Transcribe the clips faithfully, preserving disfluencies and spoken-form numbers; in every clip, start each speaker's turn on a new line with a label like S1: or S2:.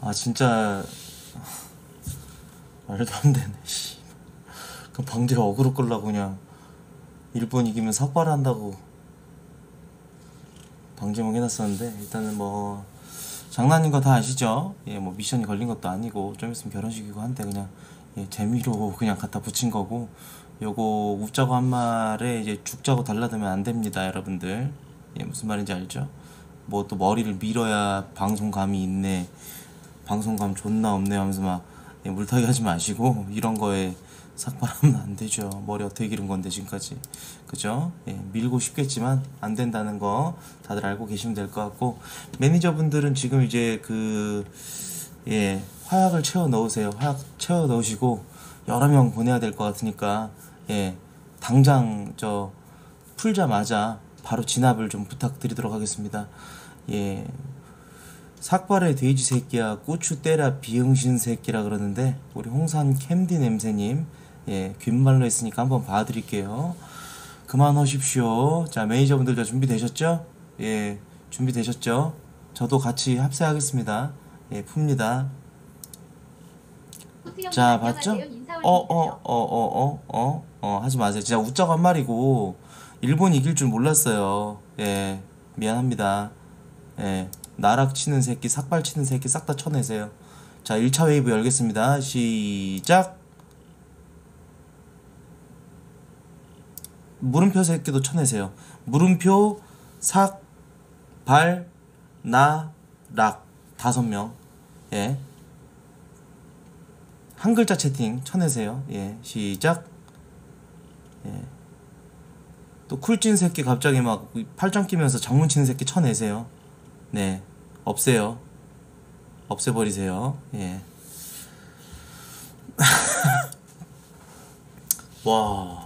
S1: 아 진짜 말도 안 되네. 씨. 그 방제가 어그로 끌라고 그냥 일본 이기면 삭발한다고 방제목 해놨었는데, 일단은 뭐 장난인 거 다 아시죠? 예, 뭐 미션이 걸린 것도 아니고 좀 있으면 결혼식이고 한데 그냥 예, 재미로 그냥 갖다 붙인 거고, 요거 웃자고 한 말에 이제 죽자고 달라들면 안 됩니다, 여러분들. 예, 무슨 말인지 알죠? 뭐 또 머리를 밀어야 방송감이 있네, 방송감 존나 없네 하면서 막 예, 물타기 하지 마시고 이런 거에 삭발하면 안 되죠. 머리 어떻게 기른 건데 지금까지, 그죠? 예, 밀고 싶겠지만 안 된다는 거 다들 알고 계시면 될 것 같고, 매니저분들은 지금 이제 그 예, 화약을 채워 넣으세요. 화약 채워 넣으시고 여러 명 보내야 될 것 같으니까 예, 당장 저 풀자마자 바로 진압을 좀 부탁드리도록 하겠습니다. 예, 삭발의 돼지 새끼야, 고추 떼라 비응신 새끼라 그러는데, 우리 홍산 캠디 냄새님, 예, 귓말로 했으니까 한번 봐드릴게요. 그만하십시오. 자, 매니저분들 다 준비되셨죠? 예, 준비되셨죠? 저도 같이 합세하겠습니다. 예, 풉니다. 자, 봤죠? 어, 어, 어, 어, 어, 어, 어, 하지 마세요. 진짜 웃자고 한 말이고, 일본 이길 줄 몰랐어요. 예, 미안합니다. 예, 나락 치는 새끼, 삭발 치는 새끼 싹 다 쳐내세요. 자, 일 차 웨이브 열겠습니다. 시작! 물음표 새끼도 쳐내세요. 물음표, 삭, 발, 나, 락. 다섯 명. 예. 한 글자 채팅 쳐내세요. 예, 시작. 예. 또 쿨찐 새끼 갑자기 막 팔짱 끼면서 장문 치는 새끼 쳐내세요. 네, 없애요. 없애버리세요. 예. 와.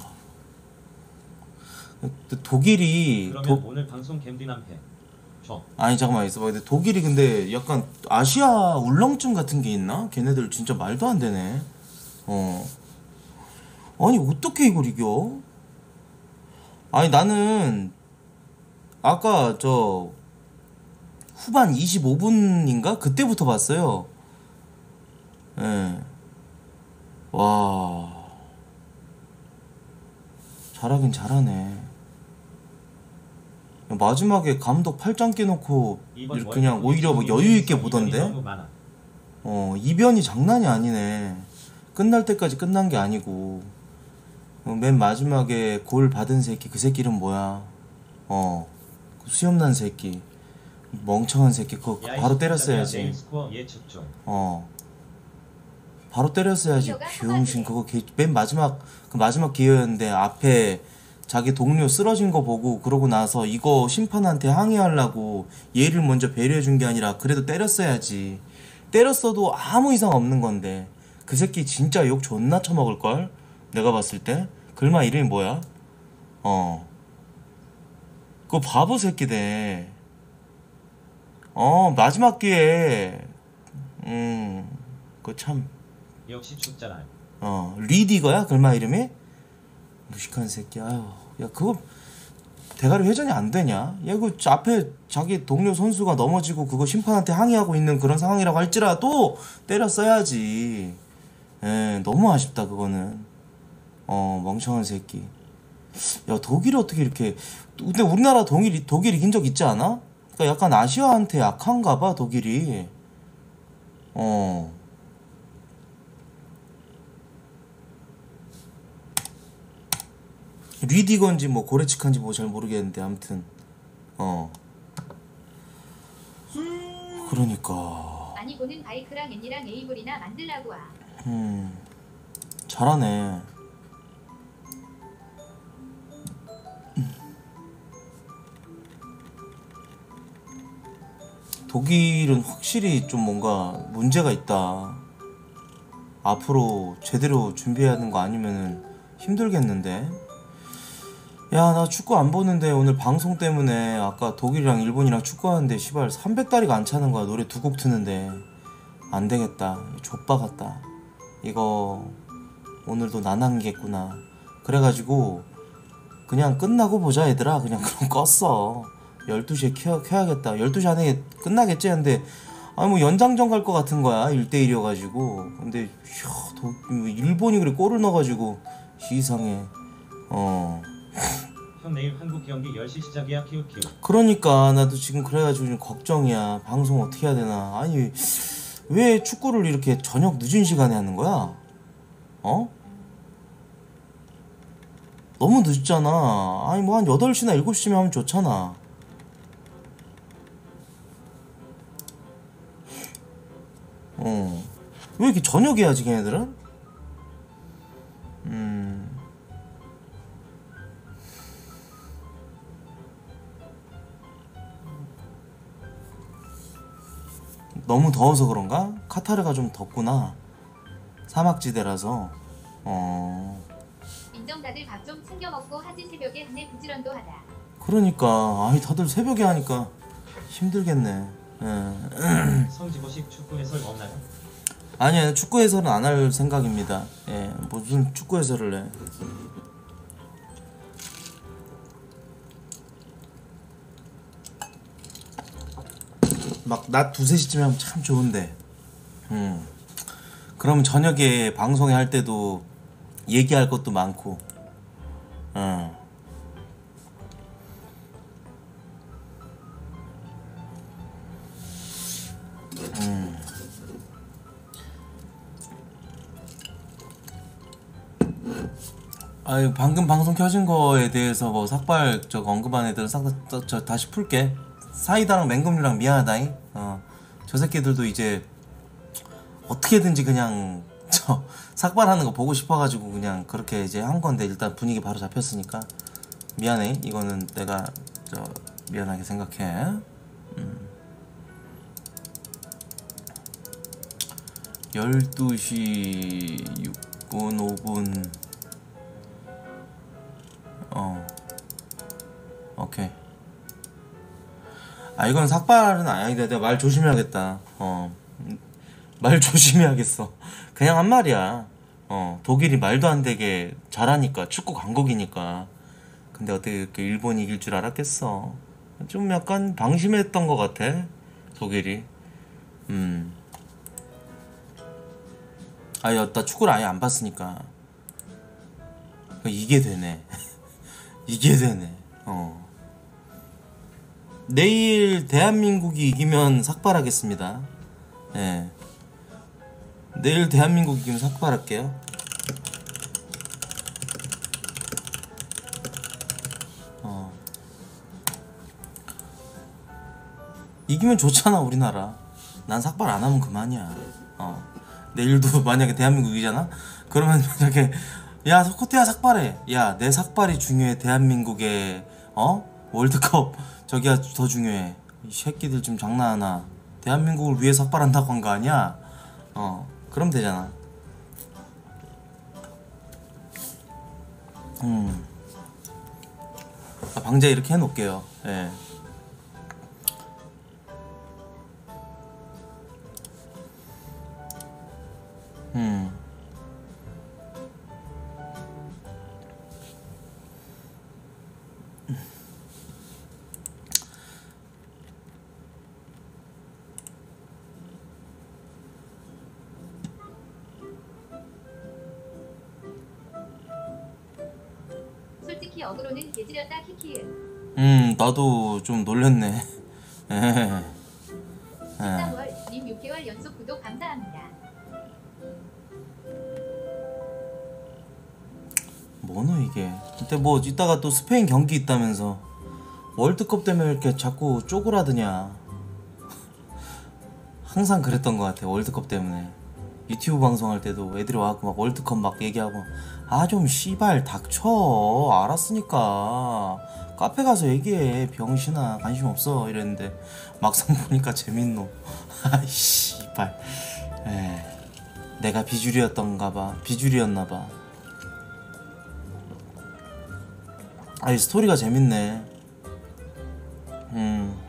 S1: 독일이
S2: 그러면
S1: 도...
S2: 오늘 방송 갬디남 해. 저.
S1: 아니 잠깐만 있어봐. 근데 독일이 근데 약간 아시아 울렁증 같은 게 있나? 걔네들 진짜 말도 안 되네. 어. 아니 어떻게 이걸 이겨? 아니 나는 아까 저 후반 이십오 분인가? 그때부터 봤어요. 예. 와. 잘하긴 잘하네. 마지막에 감독 팔짱 끼놓고 그냥 오히려 뭐 여유있게 보던데? 어, 이변이 장난이 아니네. 끝날 때까지 끝난 게 아니고. 어, 맨 마지막에 골 받은 새끼, 그 새끼 이름 뭐야? 어, 그 수염난 새끼, 멍청한 새끼, 그거 바로 때렸어야지. 어, 바로 때렸어야지. 병신. 그거 개, 맨 마지막 그 마지막 기회였는데 앞에 자기 동료 쓰러진 거 보고 그러고 나서 이거 심판한테 항의하려고 얘를 먼저 배려해준 게 아니라 그래도 때렸어야지. 때렸어도 아무 이상 없는 건데 그 새끼 진짜 욕 존나 처먹을걸? 내가 봤을 때. 글마 이름이 뭐야? 어, 그거 바보 새끼대. 어, 마지막 기회에 음, 그거 참
S2: 역시 죽잖아.
S1: 어, 리디거야? 글마 이름이? 무식한 새끼. 아유, 야 그거 대가리 회전이 안 되냐? 야 그 앞에 자기 동료 선수가 넘어지고 그거 심판한테 항의하고 있는 그런 상황이라고 할지라도 때렸어야지. 에, 너무 아쉽다 그거는. 어, 멍청한 새끼. 야 독일이 어떻게 이렇게. 근데 우리나라 독일, 독일 이긴 적 있지 않아? 그러니까 약간 아시아한테 약한가 봐 독일이. 어, 리디건지 뭐 고레치칸지 뭐 잘 모르겠는데 아무튼 어, 그러니까
S3: 아니 보는 바이크랑 애니랑 에이블이나 만들라고 와.
S1: 음, 잘하네. 독일은 확실히 좀 뭔가 문제가 있다. 앞으로 제대로 준비해야 하는 거 아니면은 힘들겠는데. 야, 나 축구 안 보는데 오늘 방송 때문에 아까 독일이랑 일본이랑 축구하는데 시발 삼백 다리가 안 차는 거야. 노래 두 곡 트는데 안 되겠다. 족바 같다. 이거 오늘도 나난겠구나. 그래가지고 그냥 끝나고 보자 얘들아. 그냥 그럼 껐어. 열두 시에 켜, 켜야겠다. 열두 시 안에 끝나겠지. 근데 아니 뭐 연장전 갈 것 같은 거야. 일 대 일이어가지고. 근데 이야, 도, 일본이 그래 골을 넣어가지고 이상해. 어
S2: 형 내일 한국 경기 열 시 시작이야 키우키우.
S1: 그러니까 나도 지금 그래가지고 좀 걱정이야. 방송 어떻게 해야 되나. 아니 왜 축구를 이렇게 저녁 늦은 시간에 하는 거야? 어? 너무 늦잖아. 아니 뭐 한 여덟 시나 일곱 시면 하면 좋잖아. 어. 왜 이렇게 저녁에 해야지 걔네들은? 음. 너무 더워서 그런가? 카타르가 좀 덥구나. 사막지대라서. 어.
S3: 인정 다들 밥 좀 챙겨 먹고 하지 새벽에 한내 부지런도 하다.
S1: 그러니까 아이 다들 새벽에 하니까 힘들겠네. 예.
S2: 성지고식 축구 해설 없나요?
S1: 아니야 축구 해설은 안 할 생각입니다. 예, 무슨 축구 해설을 해? 막 낮 두세 시쯤에 하면 참 좋은데. 음. 그러면 저녁에 방송에 할 때도 얘기할 것도 많고. 어. 음. 아유 방금 방송 켜진 거에 대해서 뭐 삭발 저 언급한 애들은 싹 다 저 다시 풀게. 사이다랑 맹금류랑 미안하다잉. 어. 저 새끼들도 이제 어떻게든지 그냥 저 삭발하는 거 보고 싶어가지고 그냥 그렇게 이제 한 건데 일단 분위기 바로 잡혔으니까 미안해. 이거는 내가 저 미안하게 생각해. 음. 열두 시 육 분 오 분 어 오케이. 아 이건 삭발은 아니다. 내가 말 조심해야겠다. 어 말 조심해야겠어. 그냥 한 말이야. 어 독일이 말도 안 되게 잘하니까 축구 강국이니까. 근데 어떻게 이렇게 일본이 이길 줄 알았겠어. 좀 약간 방심했던 것 같아 독일이. 음 아니 나 축구를 아예 안 봤으니까 이게 되네. 이게 되네. 어 내일 대한민국이 이기면 삭발하겠습니다. 예. 내일 대한민국 이기면 삭발할게요. 어 이기면 좋잖아 우리나라. 난 삭발 안 하면 그만이야. 어 내일도 만약에 대한민국 이기잖아? 그러면 만약에 야 코트야 삭발해. 야 내 삭발이 중요해 대한민국의 어? 월드컵 저기가 더 중요해. 이 새끼들 좀 장난하나. 대한민국을 위해 삭발한다고 한 거 아니야? 어 그럼 되잖아. 음 아, 방제 이렇게 해놓을게요. 예. 음
S3: 솔직히 어그로는 개지렸다 키키은.
S1: 음, 나도 좀 놀랬네. 예. 예.
S3: 십삼월 님 육 개월 연속 구독 감사합니다.
S1: 뭐노 이게. 근데 뭐 이따가 또 스페인 경기 있다면서 월드컵 때문에 이렇게 자꾸 쪼그라드냐. 항상 그랬던 것 같아 월드컵 때문에. 유튜브 방송할 때도 애들이 와갖고 막 월드컵 막 얘기하고 아 좀 씨발 닥쳐 알았으니까 카페 가서 얘기해 병신아 관심 없어 이랬는데 막상 보니까 재밌노. 아이 씨발. 에 내가 비주류였던가봐. 비주류였나봐. 아이 스토리가 재밌네. 음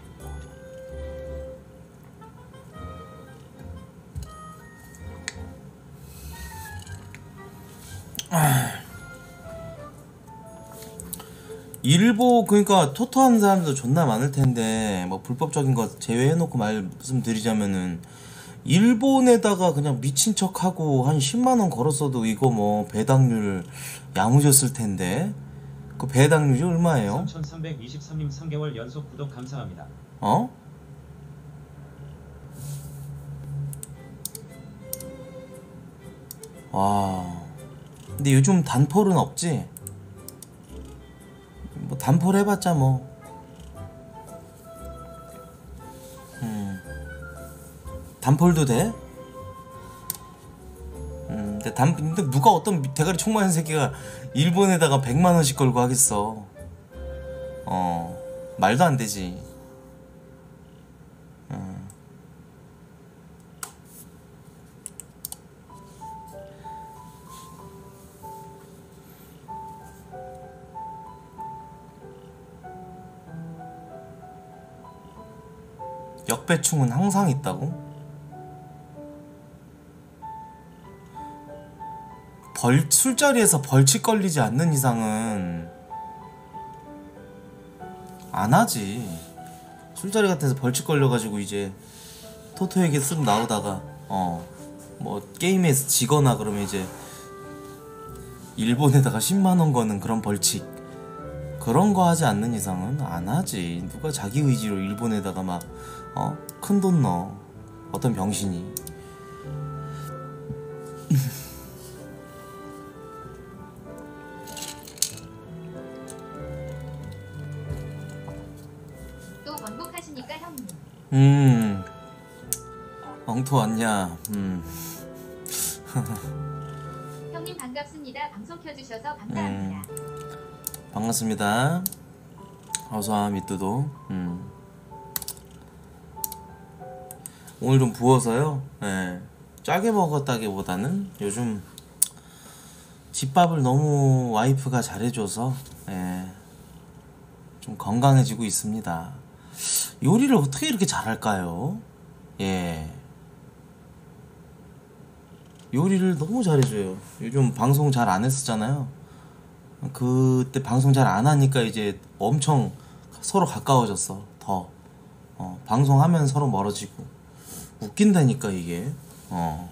S1: 일보 그러니까 토토하는 사람도 존나 많을 텐데 뭐 불법적인 거 제외해놓고 말씀드리자면은 일본에다가 그냥 미친 척하고 한 십만 원 걸었어도 이거 뭐 배당률 야무졌을 텐데 그 배당률이 얼마예요?
S2: 삼천삼백이십삼 님 삼 개월 연속 구독 감사합니다.
S1: 어? 와 근데 요즘 단폴은 없지? 뭐 단폴 해봤자 뭐 음. 단폴도 돼? 음, 근데 단, 근데 누가 어떤 대가리 총 맞은 새끼가 일본에다가 백만 원씩 걸고 하겠어. 어, 말도 안 되지. 어. 역배충은 항상 있다고? 벌, 술자리에서 벌칙 걸리지 않는 이상은 안 하지. 술자리 같은 데서 벌칙 걸려가지고 이제 토토 얘기 쓱 나오다가 어 뭐 게임에서 지거나 그러면 이제 일본에다가 십만 원 거는 그런 벌칙 그런 거 하지 않는 이상은 안 하지. 누가 자기 의지로 일본에다가 막 어? 큰 돈 넣어. 어떤 병신이.
S3: 또 원복하시니까 형님.
S1: 음 엉토 왔냐. 음.
S3: 형님 반갑습니다. 방송 켜주셔서 감사합니다.
S1: 음. 반갑습니다. 어서와 미뚜도. 음. 오늘 좀 부어서요. 예. 짜게 먹었다기보다는 요즘 집밥을 너무 와이프가 잘해줘서 예. 좀 건강해지고 있습니다. 요리를 어떻게 이렇게 잘할까요? 예. 요리를 너무 잘해줘요. 요즘 방송 잘 안 했었잖아요. 그때 방송 잘 안 하니까 이제 엄청 서로 가까워졌어. 더 어, 방송하면 서로 멀어지고 웃긴다니까 이게. 어.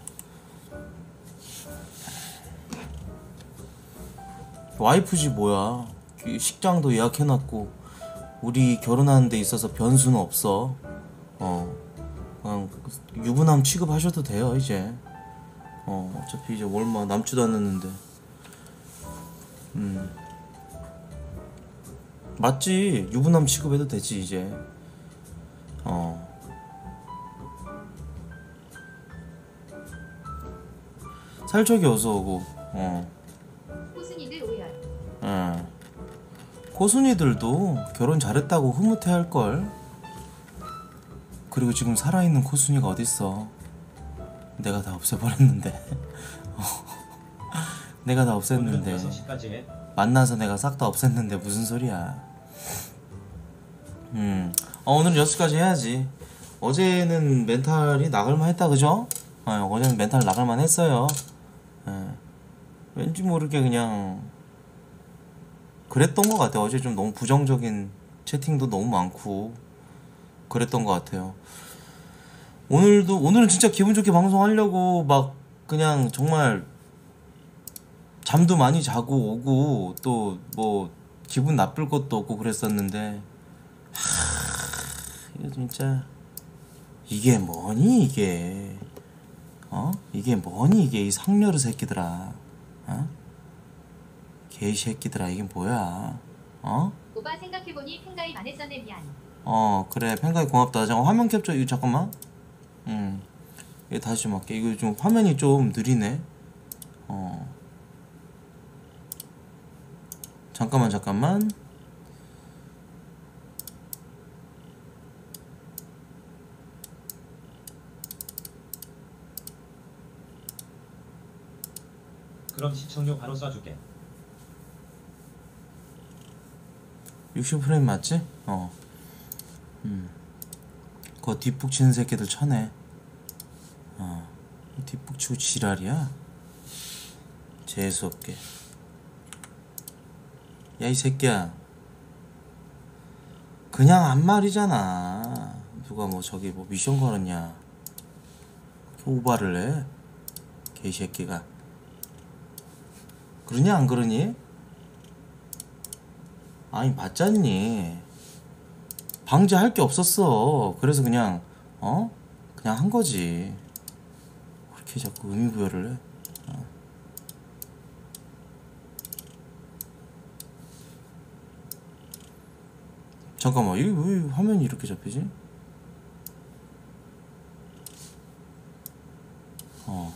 S1: 와이프지 뭐야. 식장도 예약해놨고 우리 결혼하는 데 있어서 변수는 없어. 어. 그냥 유부남 취급하셔도 돼요 이제. 어 어차피 이제 얼마 남지도 않았는데. 음 맞지. 유부남 취급해도 되지 이제. 어 살짝이 어서오고. 어
S3: 호순이들 오열.
S1: 예. 코순이들도 결혼 잘했다고 흐뭇해할걸. 그리고 지금 살아있는 코순이가 어딨어. 내가 다 없애버렸는데. 내가 다
S2: 오늘은
S1: 없앴는데
S2: 여섯 시까지 해.
S1: 만나서 내가 싹 다 없앴는데 무슨 소리야. 음. 어, 오늘은 여섯 시까지 해야지. 어제는 멘탈이 나갈만 했다 그죠? 어, 어제는 멘탈 나갈만 했어요. 예. 왠지 모르게 그냥 그랬던 것 같아요. 어제 좀 너무 부정적인 채팅도 너무 많고 그랬던 것 같아요. 오늘도 오늘은 진짜 기분 좋게 방송하려고 막 그냥 정말 잠도 많이 자고 오고 또 뭐 기분 나쁠 것도 없고 그랬었는데 하, 이거 진짜 이게 뭐니 이게. 어? 이게 뭐니 이게 이 상녀르 새끼들아. 어? 개새끼들아 이게 뭐야. 어?
S3: 오빠 생각해보니 팬가입 안 했었네 미안.
S1: 어 그래 팬가입 고맙다. 잠깐 화면 캡처 이거 잠깐만. 음 이거 다시 좀 할게. 이거 좀 화면이 좀 느리네. 어 잠깐만 잠깐만.
S2: 그럼 시청료 바로 쏴줄게.
S1: 육십 프레임 맞지? 어. 음. 그거 뒷북 치는 새끼들 쳐내. 어. 뒷북 치고 지랄이야? 재수없게. 야 이 새끼야. 그냥 한 말이잖아. 누가 뭐 저기 뭐 미션 걸었냐. 오바를 해 개새끼가. 그러니 안 그러니? 아니 맞잖니. 방지할 게 없었어. 그래서 그냥 어? 그냥 한 거지. 그렇게 자꾸 의미부여를 해. 어. 잠깐만, 이게 왜 화면이 이렇게 잡히지? 어.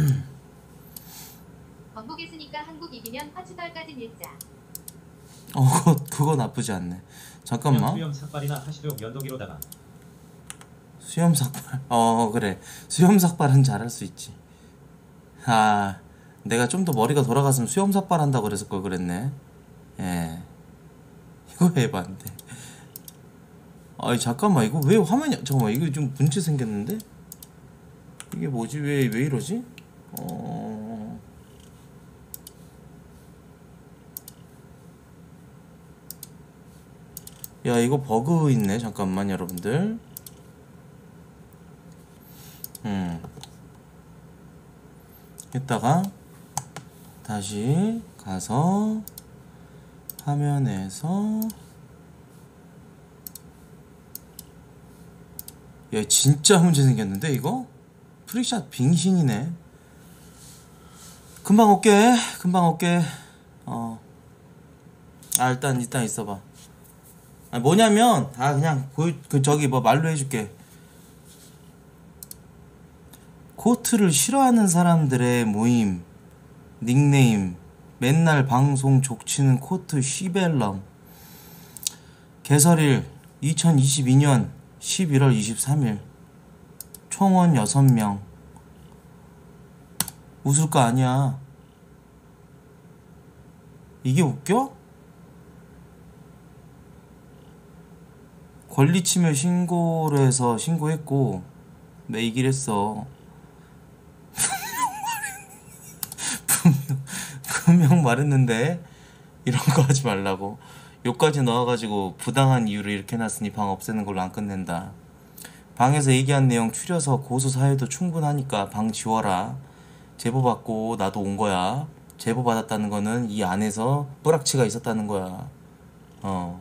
S3: 건국했으니까 한국 이기면 파추덜까지 밀자.
S1: 어, 그거, 그거 나쁘지 않네. 잠깐만.
S2: 수염 삭발이나 하시죠. 면도기로다가.
S1: 수염 삭발. 어, 그래. 수염 삭발은 잘할 수 있지. 아, 내가 좀 더 머리가 돌아갔으면 수염 삭발 한다고 그랬을 걸 그랬네. 예. 이거 해봤는데. 아니, 잠깐만. 이거 왜 화면이, 잠깐만. 이거 좀 문제 생겼는데? 이게 뭐지? 왜, 왜 이러지? 어. 야, 이거 버그 있네. 잠깐만, 여러분들. 음. 이따가 다시 가서 화면에서 야, 진짜 문제 생겼는데 이거? 프리샷 빙신이네. 금방 올게. 금방 올게. 어. 아, 일단 일단 있어봐. 아, 뭐냐면 아 그냥 보여 그 저기 뭐 말로 해줄게. 코트를 싫어하는 사람들의 모임. 닉네임 맨날 방송 족치는 코트 시벨럼. 개설일 이천이십이년 십일월 이십삼일. 총원 여섯 명. 웃을 거 아니야. 이게 웃겨? 권리침해 신고를 해서 신고했고 매이기를 했어. 분명, 분명 말했는데 이런 거 하지 말라고. 욕까지 넣어가지고 부당한 이유로 이렇게 해놨으니 방 없애는 걸로 안 끝낸다. 방에서 얘기한 내용 추려서 고소 사유도 충분하니까 방 지워라. 제보 받고 나도 온 거야. 제보 받았다는 거는 이 안에서 뿌락치가 있었다는 거야. 어.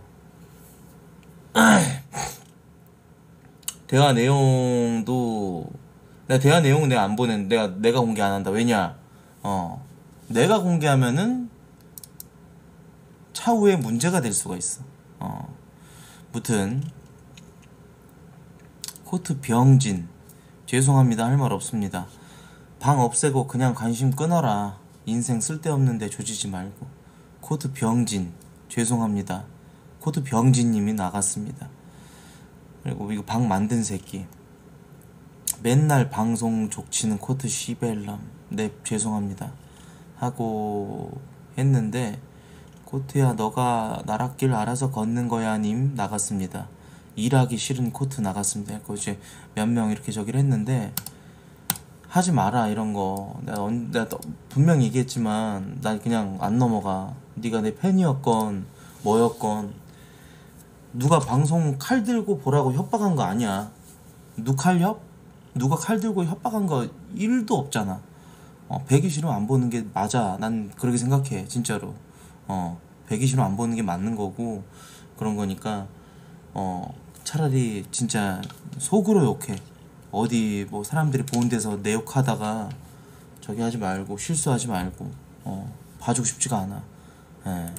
S1: 대화 내용도 내가 대화 내용은 내가 안 보낸 내가 내가 공개 안 한다. 왜냐? 어. 내가 공개하면은 차후에 문제가 될 수가 있어. 어. 무튼 코트 병진 죄송합니다. 할 말 없습니다. 방 없애고 그냥 관심 끊어라. 인생 쓸데없는데 조지지 말고. 코트 병진 죄송합니다. 코트 병진님이 나갔습니다. 그리고 이거 방 만든 새끼 맨날 방송 족치는 코트 시벨람 네 죄송합니다 하고 했는데 코트야 너가 나락길 알아서 걷는 거야 님 나갔습니다. 일하기 싫은 코트 나갔습니다. 그 이제 몇 명 이렇게 저기를 했는데 하지 마라 이런 거. 내가, 언, 내가 분명히 얘기했지만 나 그냥 안 넘어가. 네가 내 팬이었건 뭐였건 누가 방송 칼 들고 보라고 협박한 거 아니야. 누칼협? 누가 칼 들고 협박한 거 일도 없잖아. 어, 배기 싫으면 안 보는 게 맞아. 난 그렇게 생각해 진짜로. 어, 배기 싫으면 안 보는 게 맞는 거고 그런 거니까 어, 차라리 진짜 속으로 욕해. 어디 뭐 사람들이 보는 데서 내 욕하다가 저기 하지 말고 실수하지 말고 어, 봐주고 싶지가 않아. 예.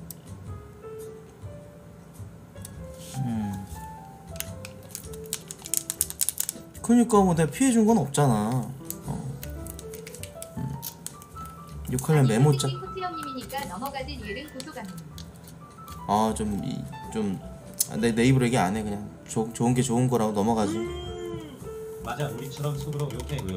S1: 음. 그니까 뭐 내가 피해준 건 없잖아. 어. 음. 욕하면 메모짜.
S3: 코트 형님이니까 넘어가진 이유는 고소감입니다.
S1: 아 좀 이 좀 내 내 입으로 얘기 안 해. 그냥 조, 좋은 게 좋은 거라고 넘어가지.
S2: 맞아 우리처럼 속으로 욕해. 으.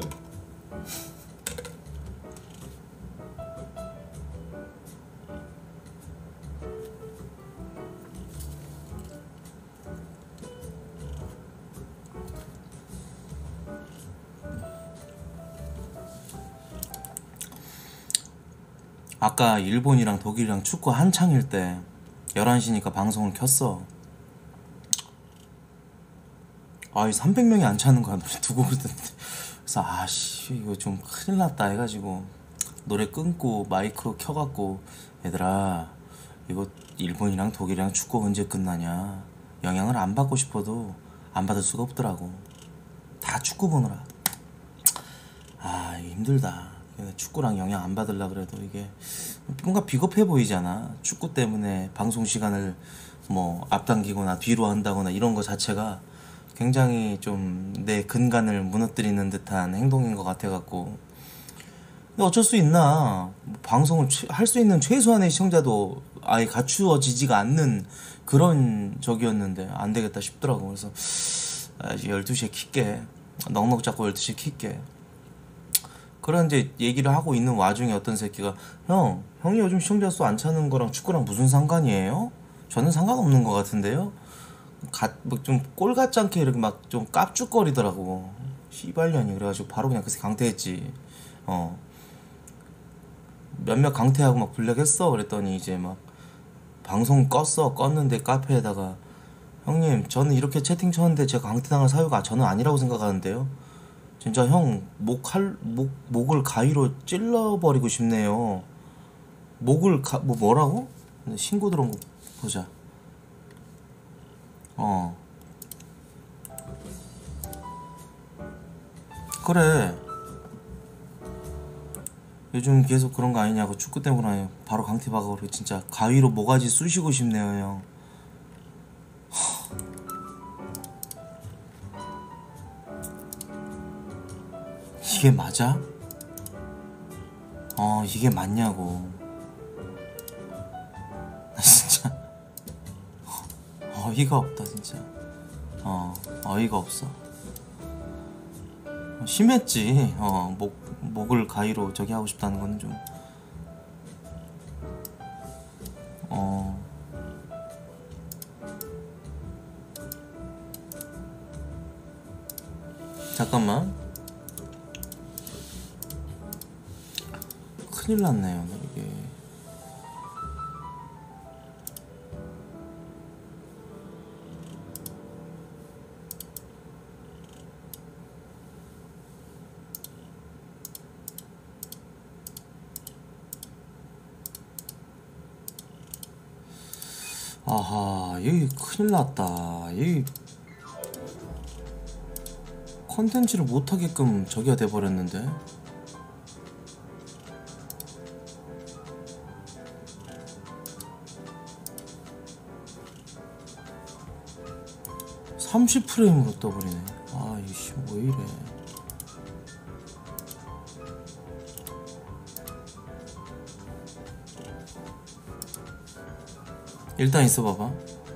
S1: 아까 일본이랑 독일이랑 축구 한창일 때 열한 시니까 방송을 켰어. 아, 이 삼백 명이 안 차는 거야, 노래 두 곡을 듣는데. 그래서, 아씨, 이거 좀 큰일 났다 해가지고, 노래 끊고, 마이크로 켜갖고, 얘들아, 이거 일본이랑 독일이랑 축구 언제 끝나냐. 영향을 안 받고 싶어도, 안 받을 수가 없더라고. 다 축구 보느라. 아, 이게 힘들다. 축구랑 영향 안 받으려 그래도 이게, 뭔가 비겁해 보이잖아. 축구 때문에 방송 시간을 뭐 앞당기거나 뒤로 한다거나 이런 거 자체가 굉장히 좀 내 근간을 무너뜨리는 듯한 행동인 것 같아갖고. 근데 어쩔 수 있나. 뭐 방송을 할 수 있는 최소한의 시청자도 아예 갖추어지지가 않는 그런 적이었는데 안 되겠다 싶더라고. 그래서 아, 이제 열두 시에 킬게. 넉넉 잡고 열두 시에 킬게. 그런 이제 얘기를 하고 있는 와중에 어떤 새끼가, 형, 형이 요즘 시청자 수 안 차는 거랑 축구랑 무슨 상관이에요? 저는 상관없는 것 같은데요? 가, 뭐 좀 꼴 같지 않게 이렇게 막 좀 깝죽거리더라고. 씨발년이. 그래가지고 바로 그냥 그새 강퇴했지. 어. 몇몇 강퇴하고 막 블랙했어. 그랬더니 이제 막 방송 껐어. 껐는데 카페에다가, 형님, 저는 이렇게 채팅 쳤는데 제가 강퇴당할 사유가 저는 아니라고 생각하는데요. 진짜 형, 목, 할, 목, 목을 가위로 찔러버리고 싶네요. 목을 가, 뭐, 뭐라고? 신고 들어온 거 보자. 어. 그래. 요즘 계속 그런 거 아니냐고. 축구 때문에 아니에요. 바로 강퇴 박아버리고 진짜 가위로 모가지 쑤시고 싶네요, 형. 이게 맞아? 어, 이게 맞냐고. 나 진짜 어이가 없다 진짜. 어, 어이가 없어. 심했지. 어, 목, 목을 가위로 저기 하고 싶다는 건 좀, 어. 잠깐만. 큰일 났네요, 이게. 아하, 여기 큰일 났다. 여기 컨텐츠를 못하게끔 저기가 돼버렸는데. 삼십 프레임으로 떠버리네. 아, 이씨, 왜 이래. 일단 있어봐봐.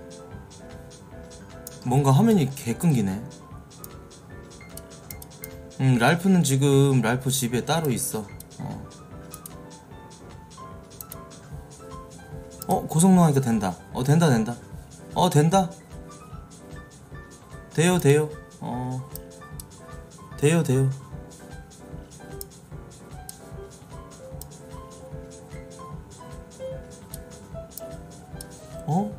S1: 뭔가 화면이 개 끊기네. 음, 랄프는 지금 랄프 집에 따로 있어. 어, 어 고성능하니까 된다. 어, 된다 된다. 어, 된다. 돼요 돼요. 어, 돼요 돼요. 어?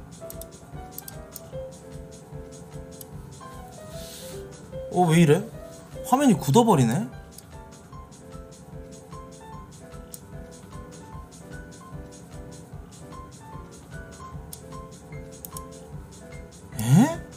S1: 어, 왜 이래? 화면이 굳어버리네? 에?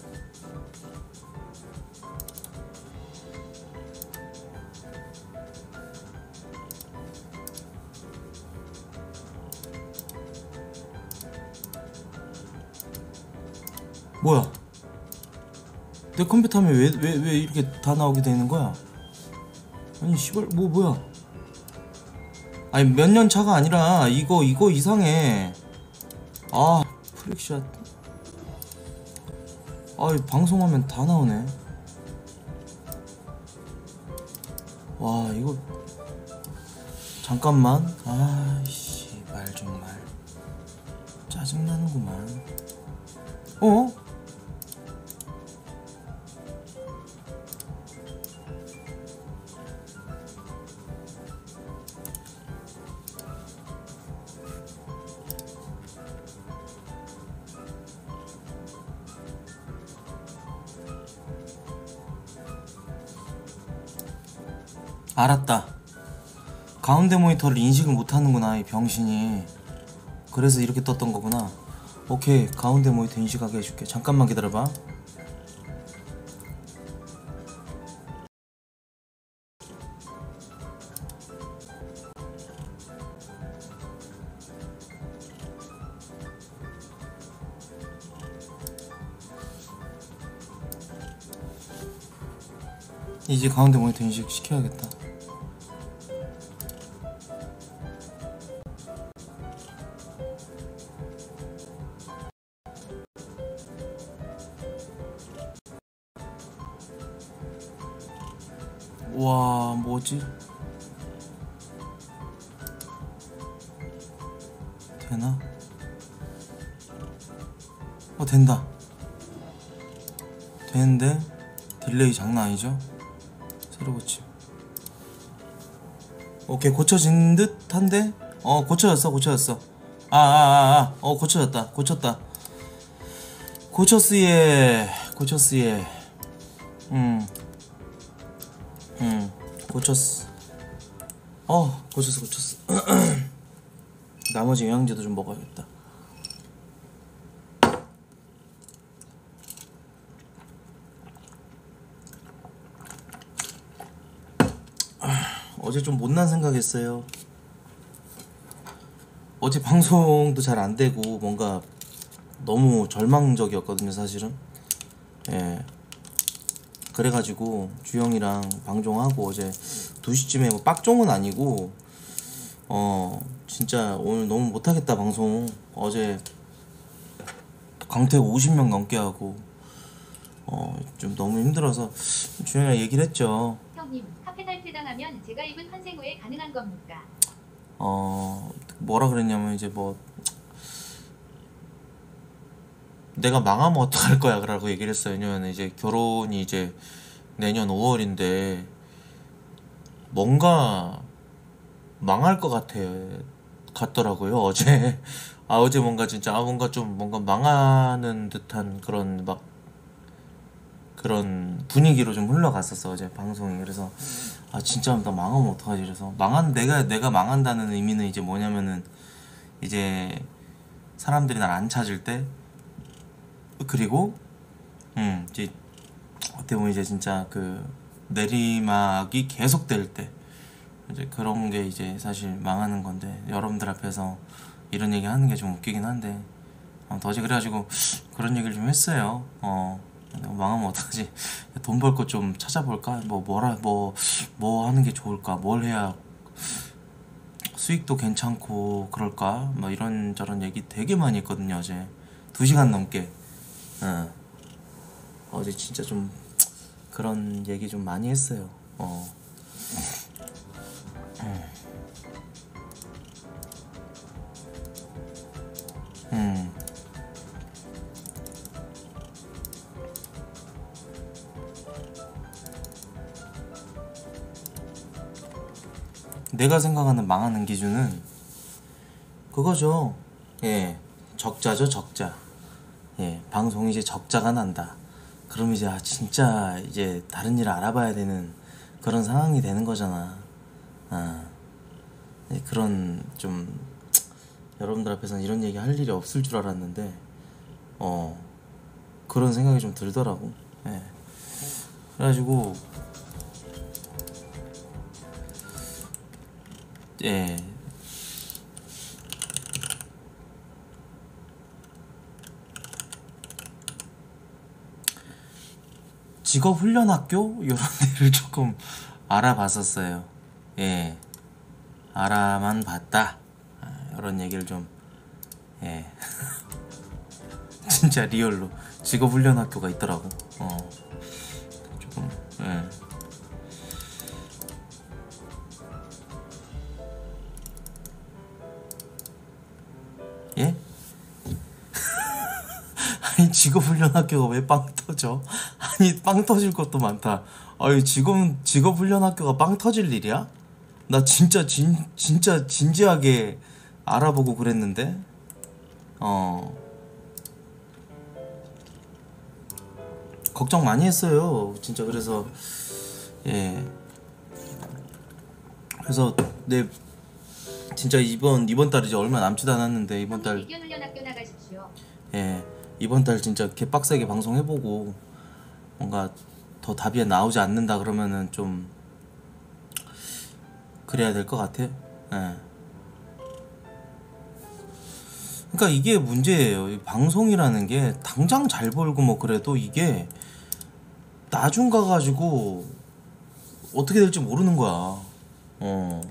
S1: 뭐야? 내 컴퓨터 화면 왜, 왜, 왜 이렇게 다 나오게 되는 거야? 아니, 씨발, 뭐, 뭐야? 아니, 몇 년 차가 아니라, 이거, 이거 이상해. 아, 프렉샷. 아, 방송하면 다 나오네. 와, 이거. 잠깐만. 아이씨, 말 정말. 짜증나는구만. 어? 알았다. 가운데 모니터를 인식을 못하는구나 이 병신이. 그래서 이렇게 떴던 거구나. 오케이, 가운데 모니터 인식하게 해줄게. 잠깐만 기다려봐. 이제 가운데 모니터 인식 시켜야겠다. 와, 뭐지? 되나? 어, 된다. 되는데 딜레이 장난 아니죠? 새로 고침. 오케이, 고쳐진 듯 한데? 어, 고쳐졌어, 고쳐졌어. 아, 아, 아, 아. 어, 고쳐졌다, 고쳤다. 고쳤으예, 고쳤으예. 음, 음, 고쳤어. 어, 고쳤어, 고쳤어. 나머지 영양제도 좀 먹어야겠다. 어제 좀 못난 생각했어요. 어제 방송도 잘 안되고 뭔가 너무 절망적이었거든요 사실은. 예. 그래가지고 주영이랑 방종하고 어제 두 시쯤에 뭐 빡종은 아니고 어 진짜 오늘 너무 못하겠다 방송. 어제 강퇴 오십 명 넘게 하고 어 좀 너무 힘들어서 주영이랑 얘기를 했죠.
S3: 형님, 카페 탈퇴당하면 제가 입은 환생 후에 가능한 겁니까?
S1: 어 뭐라 그랬냐면 이제 뭐 내가 망하면 어떡할 거야 라고 얘기를 했어요. 왜냐면 이제 결혼이 이제 내년 오월인데 뭔가 망할 것 같아 같더라고요 어제. 아 어제 뭔가 진짜 아 뭔가 좀 뭔가 망하는 듯한 그런 막 그런 분위기로 좀 흘러갔었어 어제 방송이. 그래서 아 진짜 나 망하면 어떡하지. 그래서 망한 내가 내가 망한다는 의미는 이제 뭐냐면은 이제 사람들이 날 안 찾을 때, 그리고 음 이제 어떻게 보면 이제 진짜 그 내리막이 계속될 때 이제 그런 게 이제 사실 망하는 건데, 여러분들 앞에서 이런 얘기 하는 게 좀 웃기긴 한데 아무튼 어제 그래가지고 그런 얘기를 좀 했어요. 어 망하면 어떡하지. 돈 벌 거 좀 찾아볼까. 뭐 뭐라 뭐 뭐 하는 게 좋을까. 뭘 해야 수익도 괜찮고 그럴까. 뭐 이런저런 얘기 되게 많이 했거든요 어제. 두 시간 넘게. 어. 어제 진짜 좀 그런 얘기 좀 많이 했어요. 어. 음. 내가 생각하는 망하는 기준은 그거죠. 예, 적자죠, 적자. 예, 방송이 이제 적자가 난다. 그럼 이제 아, 진짜 이제 다른 일을 알아봐야 되는 그런 상황이 되는 거잖아. 아, 예, 그런 좀 여러분들 앞에서는 이런 얘기 할 일이 없을 줄 알았는데 어 그런 생각이 좀 들더라고. 예. 그래가지고 예. 직업훈련학교? 이런 데를 조금 알아봤었어요. 예. 알아만 봤다. 이런 얘기를 좀, 예. 진짜 리얼로 직업훈련학교가 있더라고. 어. 조금, 예. 예? 아니 직업훈련학교가 왜 빵 터져? 아니 빵 터질 것도 많다. 아니 지금 직업훈련학교가 빵 터질 일이야? 나 진짜 진 진짜 진지하게 알아보고 그랬는데. 어 걱정 많이 했어요 진짜. 그래서 예 그래서 내 진짜 이번 이번 달 이제 얼마 남지도 않았는데 이번 달
S3: 대견 훈련 학교 나가십시오.
S1: 예, 이번 달 진짜 개빡세게 방송해보고 뭔가 더 답이 나오지 않는다 그러면은 좀 그래야 될 것 같아요. 예. 그러니까 이게 문제예요. 이 방송이라는 게 당장 잘 벌고 뭐 그래도 이게 나중 가가지고 어떻게 될지 모르는 거야. 어.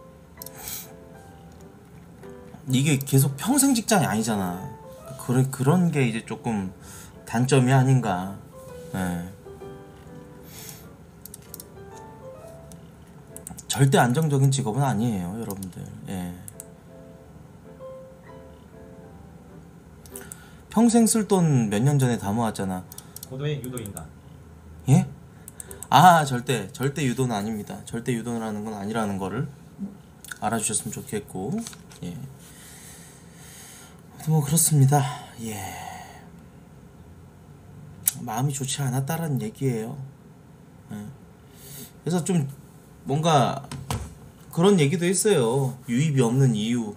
S1: 이게 계속 평생 직장이 아니잖아. 그런 그런 게 이제 조금 단점이 아닌가. 예. 절대 안정적인 직업은 아니에요, 여러분들. 예. 평생 쓸 돈 몇 년 전에 다 모았잖아.
S2: 고도의 유도인간.
S1: 예? 아, 절대 절대 유도는 아닙니다. 절대 유도라는 건 아니라는 거를 알아주셨으면 좋겠고. 예. 뭐 그렇습니다. 예. 마음이 좋지 않았다라는 얘기예요. 예. 그래서 좀 뭔가 그런 얘기도 했어요. 유입이 없는 이유.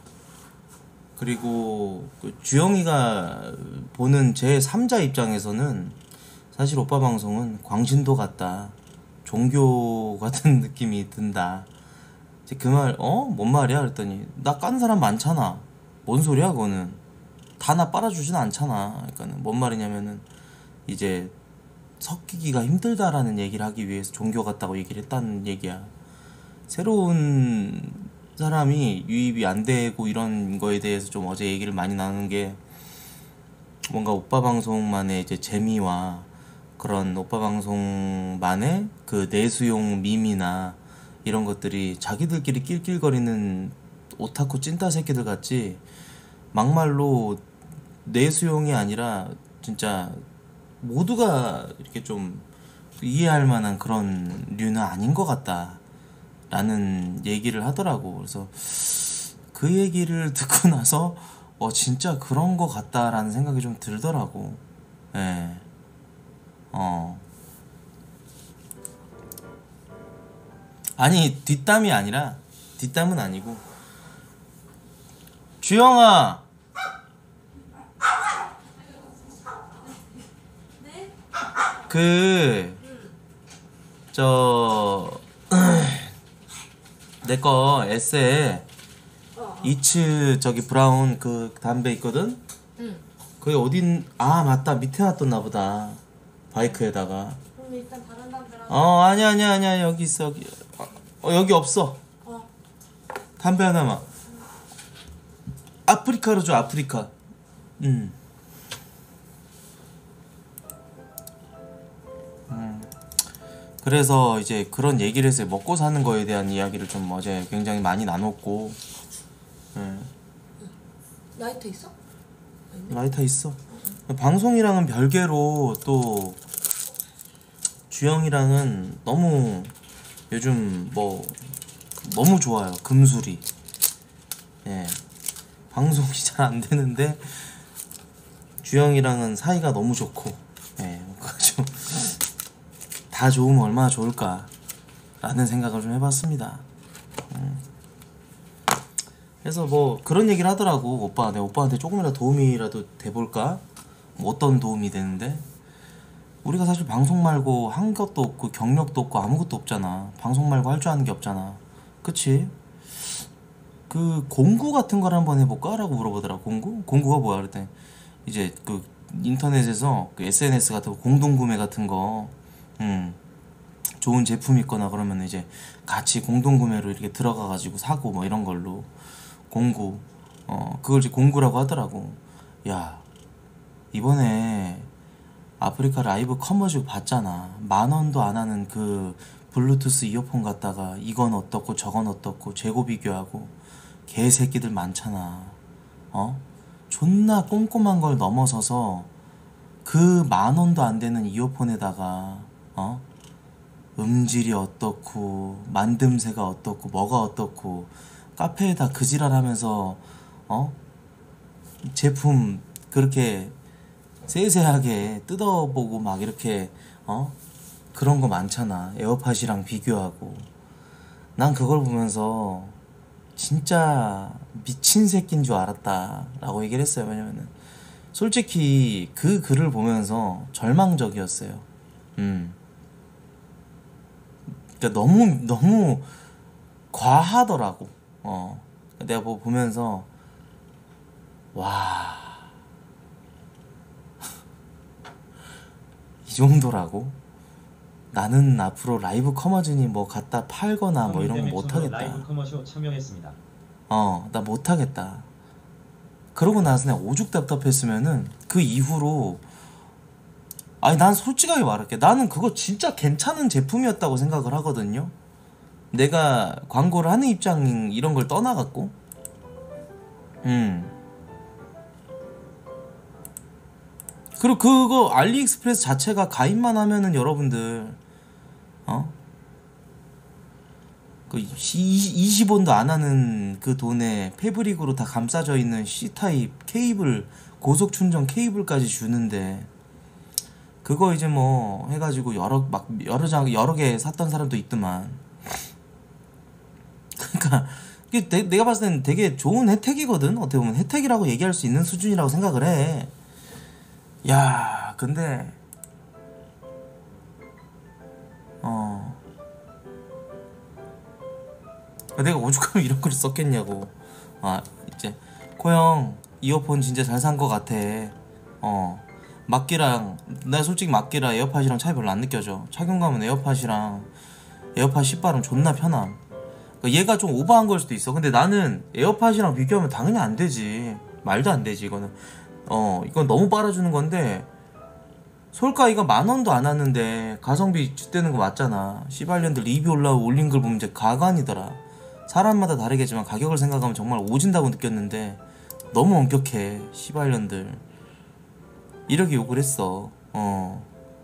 S1: 그리고 그 주영이가 보는 제삼자 입장에서는 사실 오빠 방송은 광신도 같다. 종교 같은 느낌이 든다. 이제 그 말, 어? 뭔 말이야? 그랬더니 나 깐 사람 많잖아. 뭔 소리야 그거는. 다 나 빨아주진 않잖아. 그러니까는 뭔 말이냐면은 이제 섞이기가 힘들다라는 얘기를 하기 위해서 종교 같다고 얘기를 했다는 얘기야. 새로운 사람이 유입이 안 되고 이런 거에 대해서 좀 어제 얘기를 많이 나눈 게 뭔가 오빠 방송만의 이제 재미와 그런 오빠 방송만의 그 내수용 밈이나 이런 것들이 자기들끼리 낄낄거리는 오타쿠 찐따 새끼들 같지 막말로 내수용이 아니라 진짜 모두가 이렇게 좀 이해할 만한 그런 류는 아닌 것 같다 라는 얘기를 하더라고. 그래서 그 얘기를 듣고 나서 어 진짜 그런 것 같다라는 생각이 좀 들더라고. 예. 어. 아니 뒷담이 아니라 뒷담은 아니고 주영아 그 저 내 거 에세이 이츠 저기 브라운 그 담배 있거든?
S4: 응.
S1: 그게 어딘 아 맞다 밑에 놨었나 보다 바이크에다가.
S4: 그럼 일단 다른 담배랑.
S1: 어 아니야 아니야 아니야 여기 있어 여기. 어 여기 없어.
S4: 어.
S1: 담배 하나만. 아프리카로 줘 아프리카. 음. 음. 그래서 이제 그런 얘기를 해서 먹고 사는 거에 대한 이야기를 좀 어제 굉장히 많이 나눴고. 예.
S4: 라이터 있어?
S1: 라이터 있어. 방송이랑은 별개로 또 주영이랑은 너무 요즘 뭐 너무 좋아요. 금술이. 예. 방송이 잘 안 되는데 주영이랑은 사이가 너무 좋고. 예. 그래가지고 다 좋으면 얼마나 좋을까 라는 생각을 좀 해봤습니다. 음. 그래서 뭐 그런 얘기를 하더라고. 오빠 내 오빠한테 조금이라도 도움이라도 돼볼까? 뭐 어떤 도움이 되는데 우리가 사실 방송 말고 한 것도 없고 경력도 없고 아무것도 없잖아. 방송 말고 할 줄 아는 게 없잖아. 그치? 그 공구 같은 걸 한번 해볼까? 라고 물어보더라. 공구? 공구가 뭐야? 그랬더니 이제 그 인터넷에서 그 에스엔에스 같은 거 공동구매 같은 거 음, 좋은 제품 있거나 그러면 이제 같이 공동구매로 이렇게 들어가가지고 사고 뭐 이런 걸로 공구. 어 그걸 이제 공구라고 하더라고. 야 이번에 아프리카 라이브 커머즈 봤잖아. 만 원도 안 하는 그 블루투스 이어폰 갖다가 이건 어떻고 저건 어떻고 재고 비교하고 개새끼들 많잖아. 어? 존나 꼼꼼한 걸 넘어서서 그 만 원도 안 되는 이어폰에다가 어? 음질이 어떻고 만듦새가 어떻고 뭐가 어떻고 카페에다 그 지랄하면서 어? 제품 그렇게 세세하게 뜯어보고 막 이렇게 어? 그런 거 많잖아. 에어팟이랑 비교하고 난 그걸 보면서 진짜 미친 새끼인 줄 알았다 라고 얘기를 했어요. 왜냐면은 솔직히 그 글을 보면서 절망적이었어요. 음. 그러니까 너무 너무 과하더라고. 어. 내가 뭐 보면서 와. 이 정도라고? 나는 앞으로 라이브 커머진이 뭐 갖다 팔거나 뭐 이런 거 못 하겠다.
S2: 라이브 커머쇼 참여했습니다.
S1: 어, 나 못 하겠다. 그러고 나서 내가 오죽 답답했으면은 그 이후로 아니 난 솔직하게 말할게. 나는 그거 진짜 괜찮은 제품이었다고 생각을 하거든요. 내가 광고를 하는 입장 이런 걸 떠나갔고 음 그리고 그거 알리익스프레스 자체가 가입만 하면은 여러분들 어? 그 이십 원도 안 하는 그 돈에 패브릭으로 다 감싸져 있는 C타입 케이블 고속 충전 케이블까지 주는데 그거 이제 뭐 해가지고 여러 막 여러 장 여러 개 샀던 사람도 있더만. 그러니까 이게 내, 내가 봤을 때는 되게 좋은 혜택이거든. 어떻게 보면 혜택이라고 얘기할 수 있는 수준이라고 생각을 해. 야, 근데 어 내가 오죽하면 이런 글을 썼겠냐고. 아 이제 코형 이어폰 진짜 잘 산 거 같아. 어 막기랑 나 솔직히 막기랑 에어팟이랑 차이 별로 안 느껴져. 착용감은 에어팟이랑 에어팟 십 발음 존나 편함. 그러니까 얘가 좀 오버한 걸 수도 있어. 근데 나는 에어팟이랑 비교하면 당연히 안 되지. 말도 안 되지 이거는. 어 이건 너무 빨아주는 건데 솔가 이거 만 원도 안 하는데 가성비 쥐대는 거 맞잖아. 씨발년들 리뷰 올라오고 올린 글 보면 이제 가관이더라. 사람마다 다르겠지만 가격을 생각하면 정말 오진다고 느꼈는데 너무 엄격해 씨발년들. 이렇게 욕을 했어. 어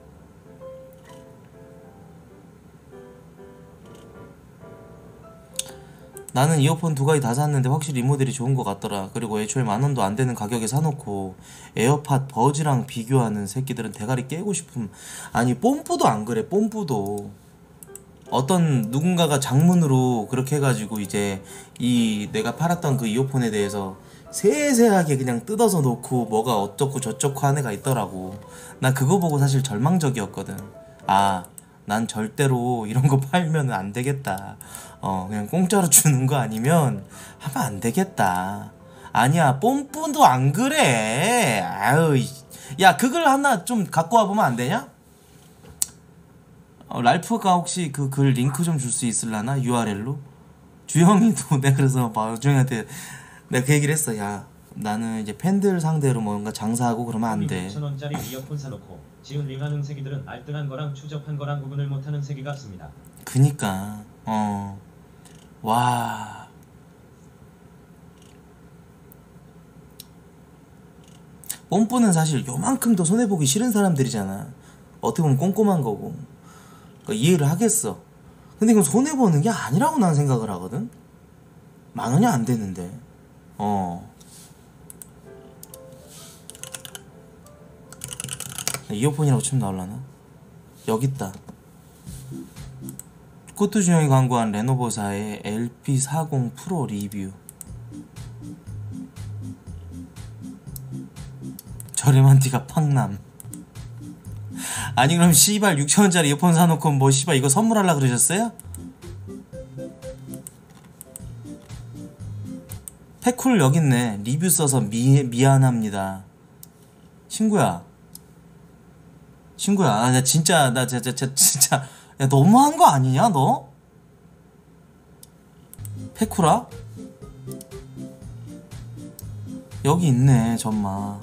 S1: 나는 이어폰 두 가지 다 샀는데 확실히 이 모델이 좋은 것 같더라. 그리고 애초에 만 원도 안 되는 가격에 사놓고 에어팟 버즈랑 비교하는 새끼들은 대가리 깨고 싶음. 아니 뽐뿌도 안 그래. 뽐뿌도 어떤 누군가가 장문으로 그렇게 해가지고 이제 이 내가 팔았던 그 이어폰에 대해서 세세하게 그냥 뜯어서 놓고 뭐가 어쩌고 저쩌고 하는 애가 있더라고. 나 그거 보고 사실 절망적이었거든. 아, 난 절대로 이런 거 팔면 안 되겠다. 어, 그냥 공짜로 주는 거 아니면 하면 안 되겠다. 아니야, 뽐뿌도 안 그래. 아유, 야, 그걸 하나 좀 갖고 와보면 안 되냐? 어, 랄프가 혹시 그 글 링크 좀 줄 수 있을라나? 유알엘로? 주영이도 내가 그래서 막 주영이한테 내가 그 얘기를 했어. 야, 나는 이제 팬들 상대로 뭔가 장사하고 그러면 안 돼.
S2: 육천 원짜리 이어폰 사놓고 지은 링하는 세기들은 알뜰한 거랑 추접한 거랑 구분을 못하는 세기 같습니다.
S1: 그니까 어 와 뽐뿌는 사실 요만큼도 손해보기 싫은 사람들이잖아. 어떻게 보면 꼼꼼한 거고. 그러니까 이해를 하겠어. 근데 이건 손해보는 게 아니라고 난 생각을 하거든. 만 원이 안 되는데 어 이어폰이라고 치면 나올라나? 여기 있다. 코트주영이 광고한 레노버사의 엘피 사십 프로 리뷰. 저렴한 티가 팍남. 아니 그럼 씨발 육천 원짜리 이어폰 사놓고 뭐 씨발 이거 선물하려 그러셨어요? 패쿨 여기 있네. 리뷰 써서 미, 미안합니다. 친구야 친구야 아, 나 진짜 나 진짜 진짜, 진짜 야 너무한 거 아니냐 너? 페쿠라? 여기 있네 전마.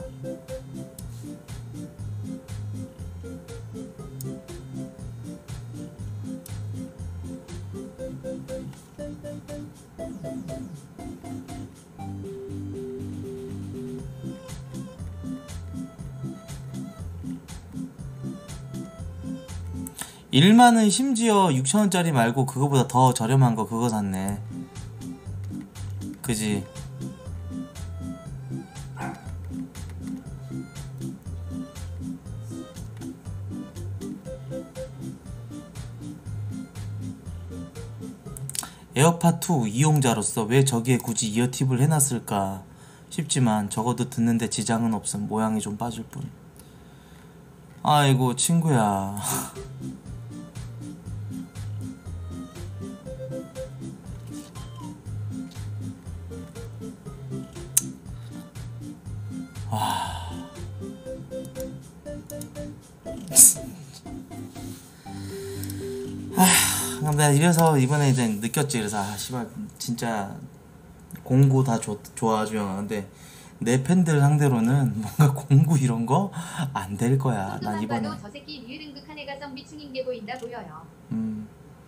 S1: 일만은 심지어 육천 원짜리 말고 그거보다 더 저렴한 거 그거 샀네. 그지? 에어팟 투 이용자로서 왜 저기에 굳이 이어팁을 해놨을까 싶지만 적어도 듣는데 지장은 없음. 모양이 좀 빠질 뿐. 아이고 친구야. 내가 이래서 이번에 이제 느꼈지. 그래서 아 씨발 진짜 공구 다 좋, 좋아 주영아. 근데 내 팬들 상대로는 뭔가 공구 이런 거 안 될 거야. 난 이번에
S3: 봐도 저 새끼 리으릉극한 애가 썸비충인 게 보인다 보여요.
S1: 음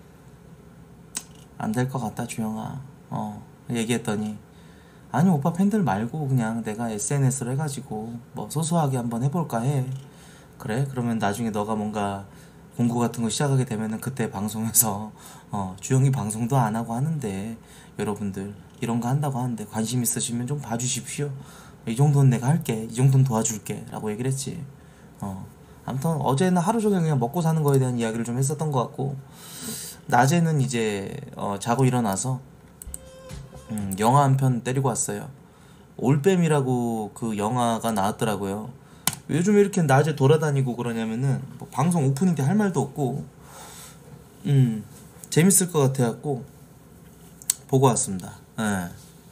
S1: 안 될 것 같다 주영아. 어 얘기했더니 아니 오빠 팬들 말고 그냥 내가 에스엔에스를 해가지고 뭐 소소하게 한번 해볼까 해. 그래? 그러면 나중에 너가 뭔가 공구 같은 거 시작하게 되면은 그때 방송에서 어 주영이 방송도 안 하고 하는데 여러분들 이런 거 한다고 하는데 관심 있으시면 좀 봐주십시오. 이 정도는 내가 할게. 이 정도는 도와줄게 라고 얘기를 했지. 어 아무튼 어제는 하루 종일 그냥 먹고 사는 거에 대한 이야기를 좀 했었던 것 같고, 낮에는 이제 어 자고 일어나서 음 영화 한 편 때리고 왔어요. 올빼미라고 그 영화가 나왔더라고요. 요즘 이렇게 낮에 돌아다니고 그러냐면은 뭐 방송 오프닝 때 할 말도 없고 음 재밌을 것 같아갖고 보고 왔습니다. 예.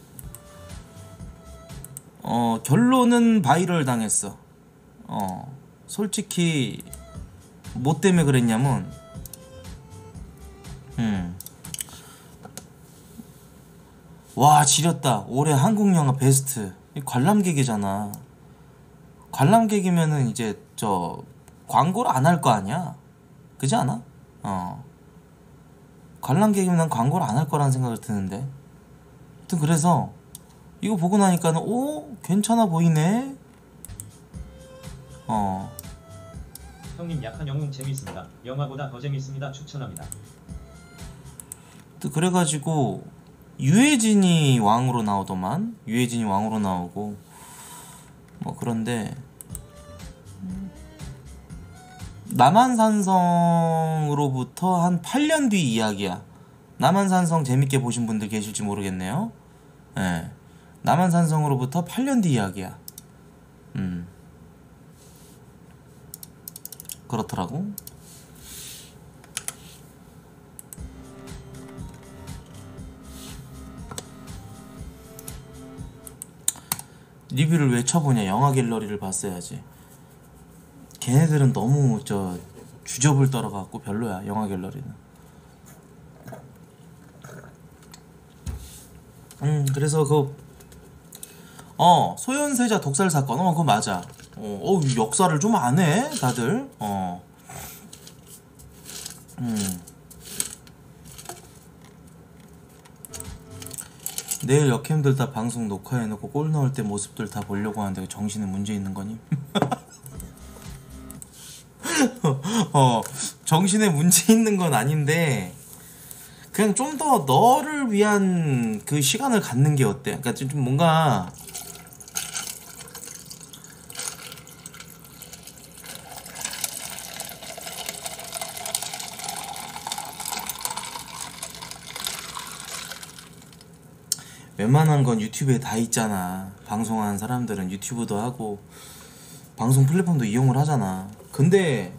S1: 어 결론은 바이럴 당했어. 어 솔직히 뭐 때문에 그랬냐면 음 와 지렸다. 올해 한국 영화 베스트. 이 관람객이잖아. 관람객이면은 이제 저 광고를 안 할 거 아니야. 그지 않아? 어 관람객이면 난 광고를 안 할 거라는 생각을 드는데, 하여튼 그래서 이거 보고 나니까는 오 괜찮아 보이네. 어
S2: 형님 약한 영웅 재미있습니다. 영화보다 더 재밌습니다. 추천합니다.
S1: 또 그래가지고 유해진이 왕으로 나오더만. 유해진이 왕으로 나오고 뭐 그런데 남한산성으로부터 한 팔 년 뒤 이야기야. 남한산성 재밌게 보신 분들 계실지 모르겠네요. 예. 네. 남한산성으로부터 팔 년 뒤 이야기야. 음. 그렇더라고. 리뷰를 왜 쳐보냐. 영화 갤러리를 봤어야지. 걔네들은 너무 저 주접을 떨어갖고 별로야. 영화 갤러리는. 음 그래서 그 어 소현세자 독살 사건 어 그거 맞아. 어, 어 역사를 좀 아네 다들. 어 음. 내일 역캠들 다 방송 녹화해놓고 골 넣을 때 모습들 다 보려고 하는데 정신에 문제 있는 거니? 어 정신에 문제 있는 건 아닌데 그냥 좀 더 너를 위한 그 시간을 갖는 게 어때? 그러니까 좀 뭔가 웬만한 건 유튜브에 다 있잖아. 방송하는 사람들은 유튜브도 하고 방송 플랫폼도 이용을 하잖아. 근데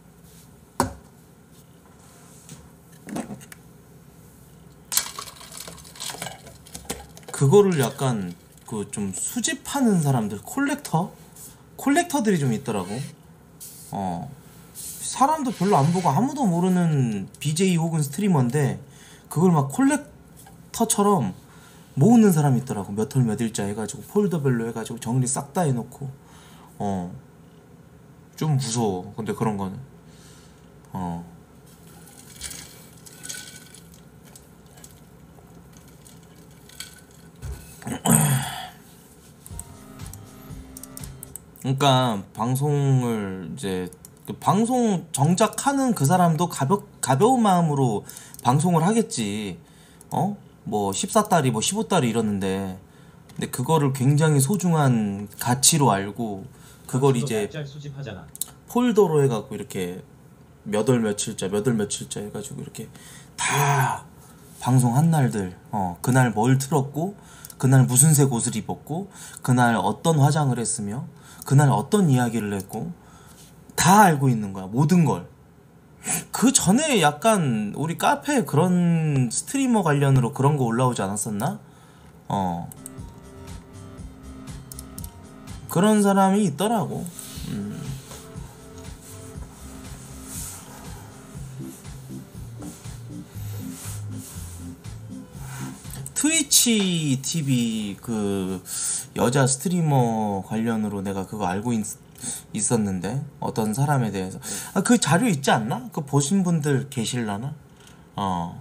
S1: 그거를 약간 그 좀 수집하는 사람들, 콜렉터? 콜렉터들이 좀 있더라고. 어 사람도 별로 안 보고 아무도 모르는 비제이 혹은 스트리머인데 그걸 막 콜렉터처럼 모으는 사람이 있더라고. 몇 월 몇 일자 해가지고 폴더별로 해가지고 정리 싹 다 해놓고. 어 좀 무서워. 근데 그런 거는 어 그러니까 방송을 이제 그 방송 정작 하는 그 사람도 가볍 가벼운 마음으로 방송을 하겠지. 어? 뭐 십사 달이 뭐 십오 달이 이러는데 근데 그거를 굉장히 소중한 가치로 알고 그걸 이제
S2: 날짜를 수집하잖아.
S1: 폴더로 해갖고 이렇게 몇 월 며칠자 몇 월 며칠자 해가지고 이렇게 다 방송한 날들, 어, 그날 뭘 틀었고, 그날 무슨 색 옷을 입었고, 그날 어떤 화장을 했으며, 그날 어떤 이야기를 했고, 다 알고 있는 거야. 모든 걸. 그 전에 약간 우리 카페에 그런 스트리머 관련으로 그런 거 올라오지 않았었나? 어. 그런 사람이 있더라고. 음. 트위치 티비 그 여자 스트리머 관련으로 내가 그거 알고 있, 있었는데 어떤 사람에 대해서 아, 그 자료 있지 않나? 그 보신 분들 계실라나? 어.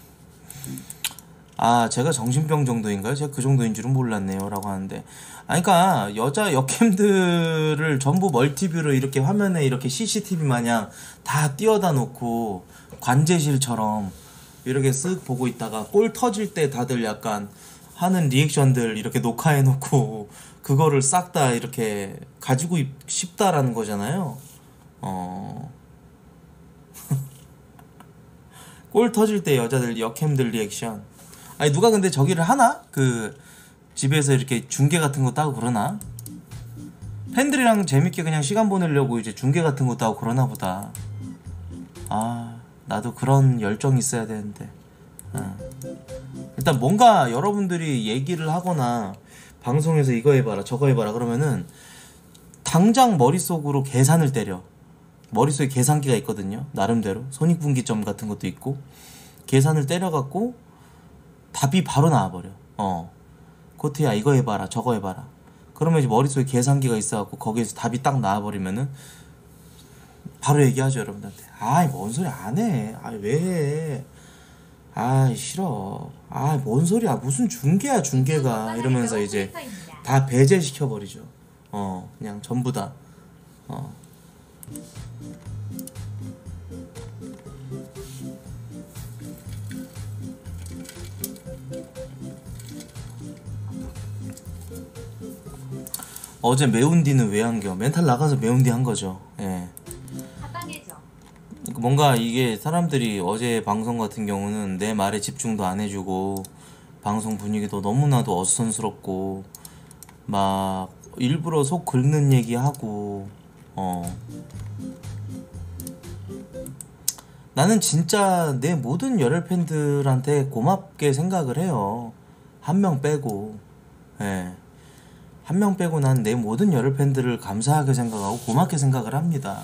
S1: 아 제가 정신병 정도인가요? 제가 그 정도인 줄은 몰랐네요 라고 하는데 아 그니까 여자 역캠들을 전부 멀티뷰로 이렇게 화면에 이렇게 씨씨티비 마냥 다 띄워다 놓고 관제실처럼 이렇게 쓱 보고 있다가 골 터질 때 다들 약간 하는 리액션들 이렇게 녹화해 놓고 그거를 싹 다 이렇게 가지고 싶다라는 거잖아요. 어. 골 터질 때 여자들 역캠들 리액션. 아니 누가 근데 저기를 하나? 그 집에서 이렇게 중계 같은 것도 하고 그러나? 팬들이랑 재밌게 그냥 시간 보내려고 이제 중계 같은 것도 하고 그러나 보다. 아 나도 그런 열정이 있어야 되는데. 어. 일단 뭔가 여러분들이 얘기를 하거나 방송에서 이거 해봐라 저거 해봐라 그러면은 당장 머릿속으로 계산을 때려. 머릿속에 계산기가 있거든요. 나름대로 손익분기점 같은 것도 있고 계산을 때려갖고 답이 바로 나와버려. 어 코트야 이거 해봐라 저거 해봐라 그러면 이제 머릿속에 계산기가 있어갖고 거기에서 답이 딱 나와버리면은 바로 얘기하죠 여러분들한테. 아이 뭔 소리 안해. 아이 왜 해. 아이 싫어. 아이 뭔 소리야 무슨 중계야 중계가 이러면서 이제 다 배제시켜버리죠. 어 그냥 전부 다. 어 어제 매운디는 왜 안겨? 멘탈 나가서 매운디 한 거죠. 예.
S3: 합방해줘.
S1: 뭔가 이게 사람들이 어제 방송 같은 경우는 내 말에 집중도 안 해주고 방송 분위기도 너무나도 어수선스럽고 막 일부러 속 긁는 얘기하고 어 나는 진짜 내 모든 열혈 팬들한테 고맙게 생각을 해요. 한 명 빼고. 예. 한 명 빼고 난 내 모든 열혈 팬들을 감사하게 생각하고 고맙게 생각을 합니다.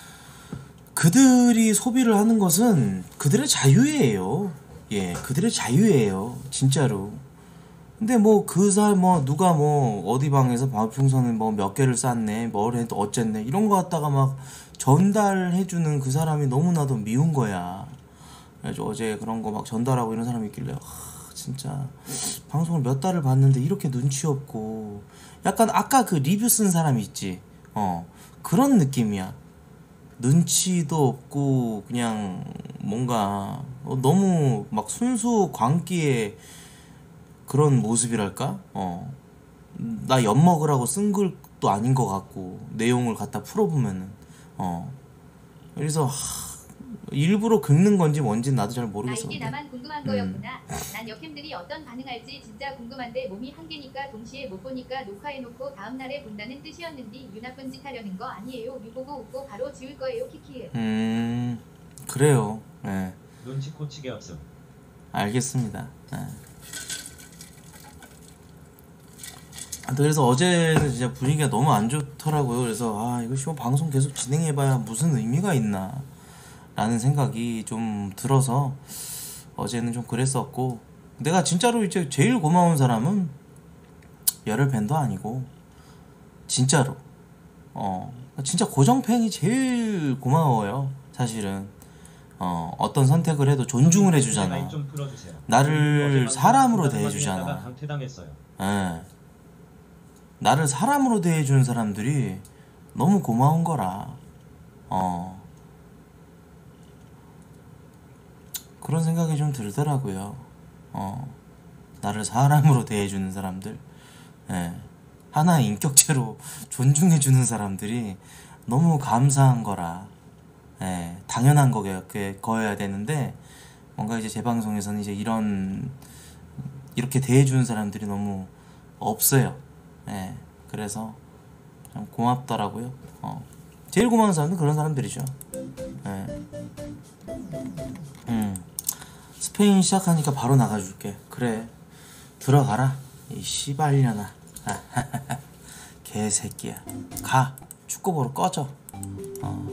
S1: 그들이 소비를 하는 것은 그들의 자유예요. 예, 그들의 자유예요. 진짜로. 근데 뭐 그 사람 뭐 누가 뭐 어디 방에서 방풍선을 뭐 몇 개를 쌌네, 뭘 해도 어쨌네 이런 거 갖다가 막 전달해주는 그 사람이 너무나도 미운 거야. 그래서 어제 그런 거 막 전달하고 이런 사람이 있길래 하, 진짜 방송을 몇 달을 봤는데 이렇게 눈치 없고 약간 아까 그 리뷰 쓴 사람이 있지. 어 그런 느낌이야. 눈치도 없고 그냥 뭔가 어, 너무 막 순수 광기의 그런 모습이랄까? 어. 나 엿먹으라고 쓴 글도 아닌 것 같고 내용을 갖다 풀어보면은 어. 그래서 하, 일부러 긁는 건지 뭔지 나도 잘
S3: 아
S1: 모르겠어.
S3: 이게
S1: 근데.
S3: 나만 궁금한 거였구나. 난 역캠들이 어떤 반응할지 진짜 궁금한데 몸이 한 개니까 동시에 못 보니까 녹화해놓고 다음날에 본다는 뜻이었는데 유나쁜 짓 하려는 거 아니에요. 유보고 웃고 바로 지울 거예요. 키키.
S1: 음 그래요. 예.
S2: 눈치 코치게 없음.
S1: 알겠습니다. 예. 그래서 어제는 진짜 분위기가 너무 안 좋더라고요. 그래서 아 이거 씨발 방송 계속 진행해봐야 무슨 의미가 있나 라는 생각이 좀 들어서 어제는 좀 그랬었고 내가 진짜로 이제 제일 고마운 사람은 열혈 팬도 아니고 진짜로 어 진짜 고정 팬이 제일 고마워요. 사실은 어 어떤 선택을 해도 존중을 해주잖아.
S2: 좀 풀어주세요.
S1: 나를 사람으로
S2: 하다가
S1: 대해주잖아.
S2: 강퇴당했어요.
S1: 예. 나를 사람으로 대해주는 사람들이 너무 고마운 거라. 어. 그런 생각이 좀 들더라고요. 어. 나를 사람으로 대해주는 사람들. 예. 하나의 인격체로 존중해주는 사람들이 너무 감사한 거라. 예. 당연한 거게 거여야 되는데 뭔가 이제 제 방송에서는 이제 이런 이렇게 대해주는 사람들이 너무 없어요. 예, 그래서 참 고맙더라고요. 어. 제일 고마운 사람은 그런 사람들이죠. 예. 음. 스페인 시작하니까 바로 나가줄게. 그래, 들어가라 이 씨발년아. 개새끼야. 가, 축구 보러 꺼져. 어.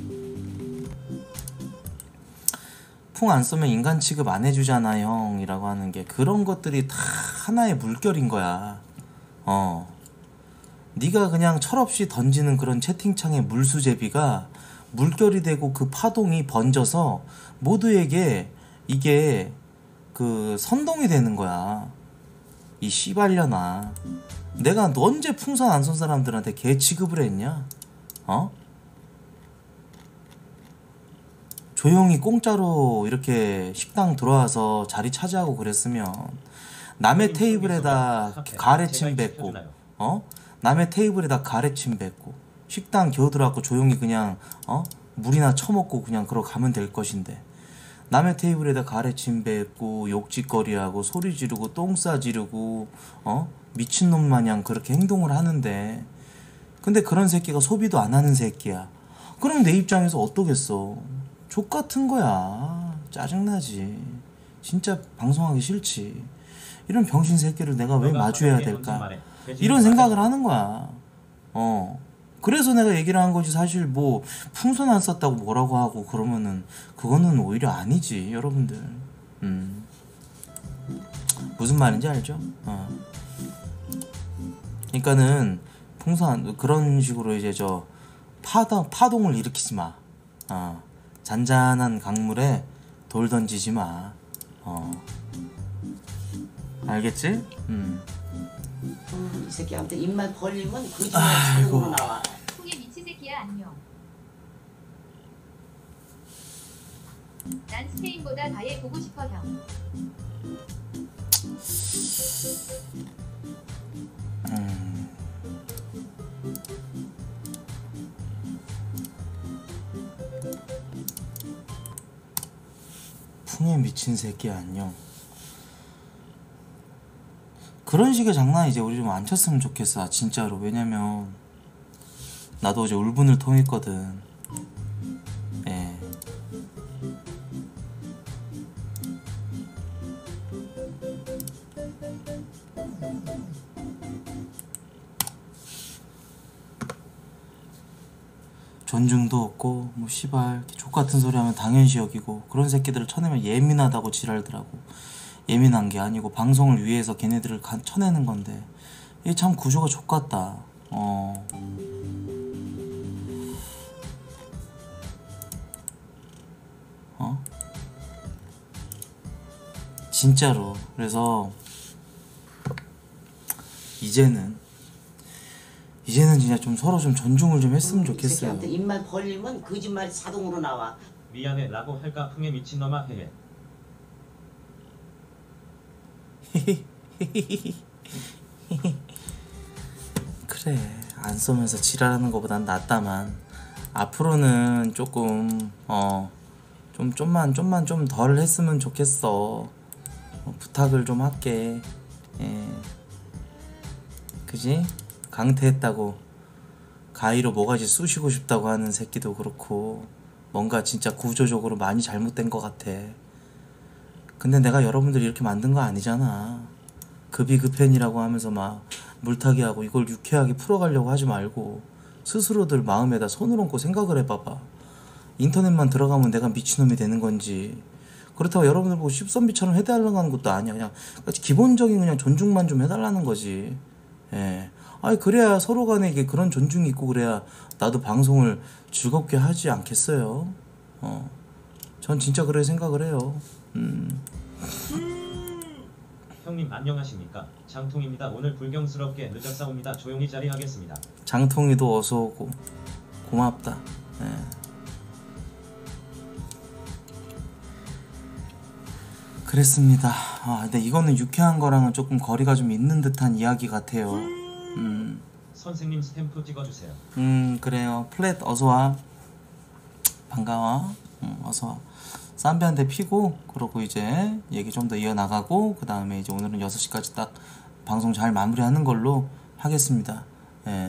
S1: 풍 안 쏘면 인간 취급 안 해주잖아 형이라고 하는 게 그런 것들이 다 하나의 물결인 거야. 어. 네가 그냥 철없이 던지는 그런 채팅창의 물수제비가 물결이 되고 그 파동이 번져서 모두에게 이게 그 선동이 되는 거야. 이 씨발려나. 내가 언제 풍선 안 쏜 사람들한테 개 취급을 했냐? 어? 조용히 공짜로 이렇게 식당 들어와서 자리 차지하고 그랬으면 남의 테이블에다 가래침 뱉고, 어? 남의 테이블에다 가래침 뱉고 식당 겨들어갖고 조용히 그냥 어? 물이나 처먹고 그냥 그러고 가면 될 것인데, 남의 테이블에다 가래침 뱉고 욕짓거리하고 소리 지르고 똥 싸 지르고 어? 미친놈 마냥 그렇게 행동을 하는데, 근데 그런 새끼가 소비도 안 하는 새끼야. 그럼 내 입장에서 어떠겠어? 족같은 거야. 짜증나지. 진짜 방송하기 싫지. 이런 병신 새끼를 내가 왜 마주해야 될까? 이런 생각을 하는 거야. 어. 그래서 내가 얘기를 한 거지. 사실 뭐 풍선 안 썼다고 뭐라고 하고 그러면은 그거는 오히려 아니지, 여러분들. 음. 무슨 말인지 알죠? 어. 그러니까는 풍선 그런 식으로 이제 저 파동 파동을 일으키지 마. 어. 잔잔한 강물에 돌 던지지 마. 어. 알겠지? 음.
S5: 음, 이 새끼한테 입만 벌리면 거짓말 자동으로 나와.
S3: 풍의 미친 새끼야 안녕. 난 스페인보다 다해 보고 싶어 형.
S1: 음. 풍에 미친 새끼 안녕. 그런 식의 장난 이제 우리 좀 안 쳤으면 좋겠어, 진짜로. 왜냐면 나도 어제 울분을 통했거든. 예. 존중도 없고 뭐 씨발 족같은 소리 하면 당연시 여기고 그런 새끼들을 쳐내면 예민하다고 지랄더라고. 예민한 게 아니고 방송을 위해서 걔네들을 가, 쳐내는 건데 이게 참 구조가 족같다. 어. 어? 진짜로. 그래서 이제는 이제는 진짜 좀 서로 좀 존중을 좀 했으면
S5: 이
S1: 좋겠어요.
S5: 새끼한테 입만 벌리면 거짓말이 자동으로 나와.
S2: 미안해 라고 할까 풍의 미친놈아 헤헤.
S1: 그래, 안 쏘면서 지랄하는 것보단 낫다만 앞으로는 조금 어 좀 좀만 좀만 좀 덜 했으면 좋겠어. 어, 부탁을 좀 할게. 예. 그지? 강퇴했다고 가위로 뭐가지 쑤시고 싶다고 하는 새끼도 그렇고 뭔가 진짜 구조적으로 많이 잘못된 것 같아. 근데 내가 여러분들 이렇게 만든 거 아니잖아. 급이급편이라고 하면서 막 물타기 하고 이걸 유쾌하게 풀어가려고 하지 말고 스스로들 마음에다 손을 얹고 생각을 해봐봐. 인터넷만 들어가면 내가 미친놈이 되는 건지, 그렇다고 여러분들 보고 십선비처럼 해달라고 하는 것도 아니야. 그냥 기본적인 그냥 존중만 좀 해달라는 거지. 예. 아니 그래야 서로 간에 이게 그런 존중이 있고 그래야 나도 방송을 즐겁게 하지 않겠어요. 어. 전 진짜 그래 생각을 해요. 음.
S2: 형님 안녕하십니까? 장통입니다. 오늘 불경스럽게 늦었사옵니다. 조용히 자리하겠습니다.
S1: 장통이도 어서 오고 고맙다. 예. 그랬습니다. 아, 근데 이거는 유쾌한 거랑은 조금 거리가 좀 있는 듯한 이야기 같아요. 음,
S2: 선생님 스탬프 찍어주세요.
S1: 음 그래요. 플랫 어서 와. 반가워. 음, 어서 와. 쌈배 한 대 피고 그러고 이제 얘기 좀 더 이어나가고 그 다음에 이제 오늘은 여섯 시까지 딱 방송 잘 마무리하는 걸로 하겠습니다. 예.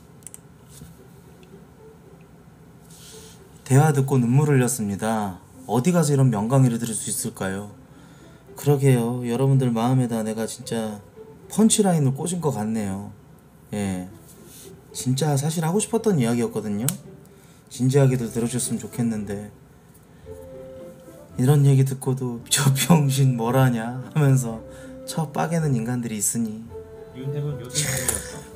S1: 대화 듣고 눈물 흘렸습니다. 어디 가서 이런 명강의를 들을 수 있을까요? 그러게요. 여러분들 마음에다 내가 진짜 펀치라인을 꽂은 것 같네요. 예. 진짜 사실 하고 싶었던 이야기였거든요. 진지하게들 들어줬으면 좋겠는데 이런 얘기 듣고도 저 병신 뭐라냐 하면서 쳐 빠개는 인간들이 있으니
S2: 윤태군 요즘 중이었어.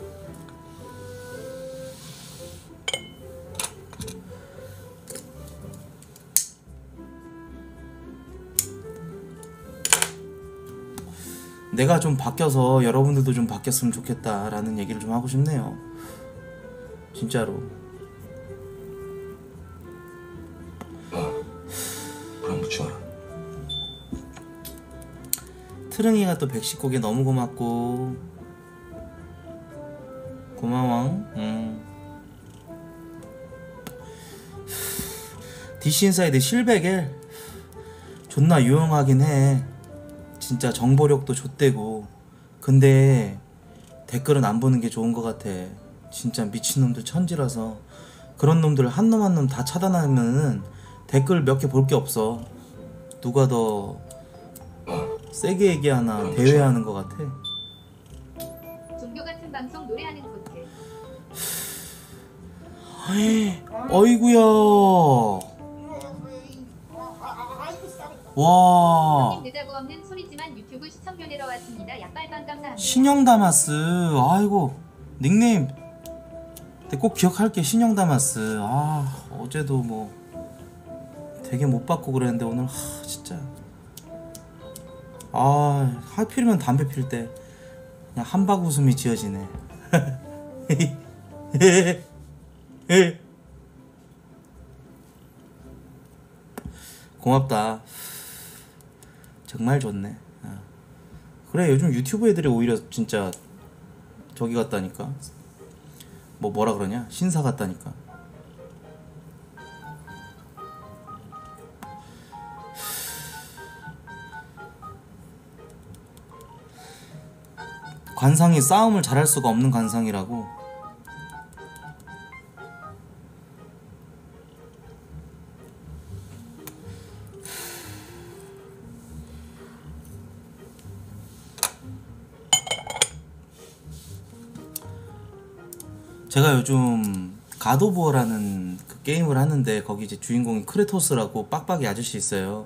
S1: 내가 좀 바뀌어서 여러분들도 좀 바뀌었으면 좋겠다라는 얘기를 좀 하고 싶네요. 진짜로.
S6: 그럼 붙여라.
S1: 트릉이가 또 백십 곡에 너무 고맙고 고마워. 음. 디씨 인사이드 실베겔 존나 유용하긴 해. 진짜 정보력도 좆대고. 근데 댓글은 안 보는 게 좋은 것 같아. 진짜 미친놈들 천지라서 그런 놈들 한 놈 한 놈 다 차단하면은 댓글 몇 개 볼 게 없어. 누가 더 세게 얘기하나 대회하는 것 같아.
S3: 종교 같은 방송 노래하는 곳에
S1: 어이구야. 와.
S3: 형님 늦자고 없는 소리지만 유튜브 시청료 내러 왔습니다. 약발방 감사합니다.
S1: 신영다마스. 아이고 닉네임 꼭 기억할게. 신영다마스. 아 어제도 뭐 되게 못 받고 그랬는데 오늘 하 진짜 아 하필이면 담배 필 때 그냥 한박 웃음이 지어지네. 고맙다. 정말 좋네. 아. 그래 요즘 유튜브 애들이 오히려 진짜 저기 같다니까. 뭐 뭐라 그러냐 신사 같다니까. 관상이 싸움을 잘할 수가 없는 관상이라고. 제가 요즘 갓오브워라는 그 게임을 하는데 거기 이제 주인공이 크레토스라고 빡빡이 아저씨 있어요.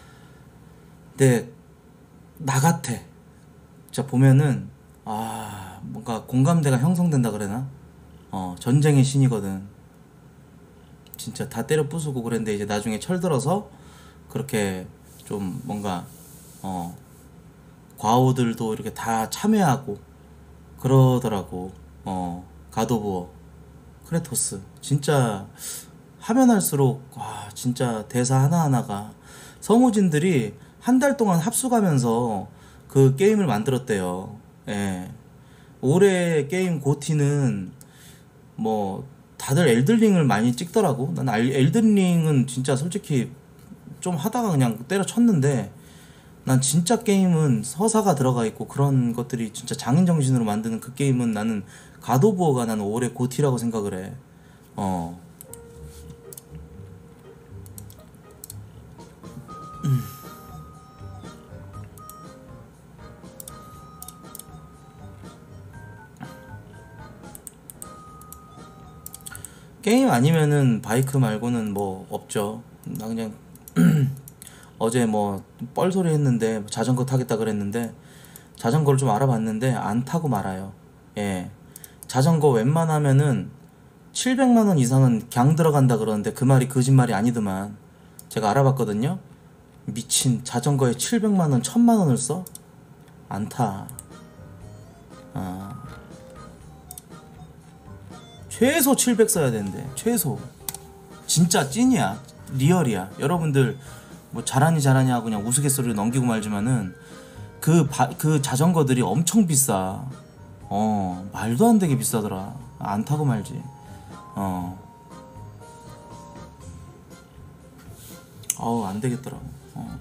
S1: 근데 나 같아. 진짜 보면은 아 뭔가 공감대가 형성된다 그래나? 어 전쟁의 신이거든. 진짜 다 때려 부수고 그랬는데 이제 나중에 철들어서 그렇게 좀 뭔가 어 과오들도 이렇게 다 참여하고 그러더라고. 어 갓오브워 크레토스 진짜 하면 할수록 와 진짜 대사 하나하나가 성우진들이 한 달 동안 합숙하면서 그 게임을 만들었대요. 예. 올해 게임 고티는 뭐 다들 엘든링을 많이 찍더라고. 난 엘든링은 진짜 솔직히 좀 하다가 그냥 때려쳤는데 난 진짜 게임은 서사가 들어가 있고 그런 것들이 진짜 장인정신으로 만드는 그 게임은 나는 갓오브워가 나는 올해 고티라고 생각을 해. 어. 음. 게임 아니면은 바이크 말고는 뭐 없죠. 나 그냥 어제 뭐 뻘소리 했는데 자전거 타겠다 그랬는데 자전거를 좀 알아봤는데 안 타고 말아요. 예. 자전거 웬만하면은 칠백만 원 이상은 갱 들어간다 그러는데 그 말이 거짓말이 아니더만. 제가 알아봤거든요. 미친 자전거에 칠백만 원, 천만 원을 써? 안 타. 아. 최소 칠백 써야 되는데 최소. 진짜 찐이야. 리얼이야. 여러분들 뭐 잘하니 잘하니 하고 그냥 우스갯소리로 넘기고 말지만은 그, 바, 그 자전거들이 엄청 비싸. 어 말도 안 되게 비싸더라. 안 타고 말지. 어 어우 안 되겠더라고. 어.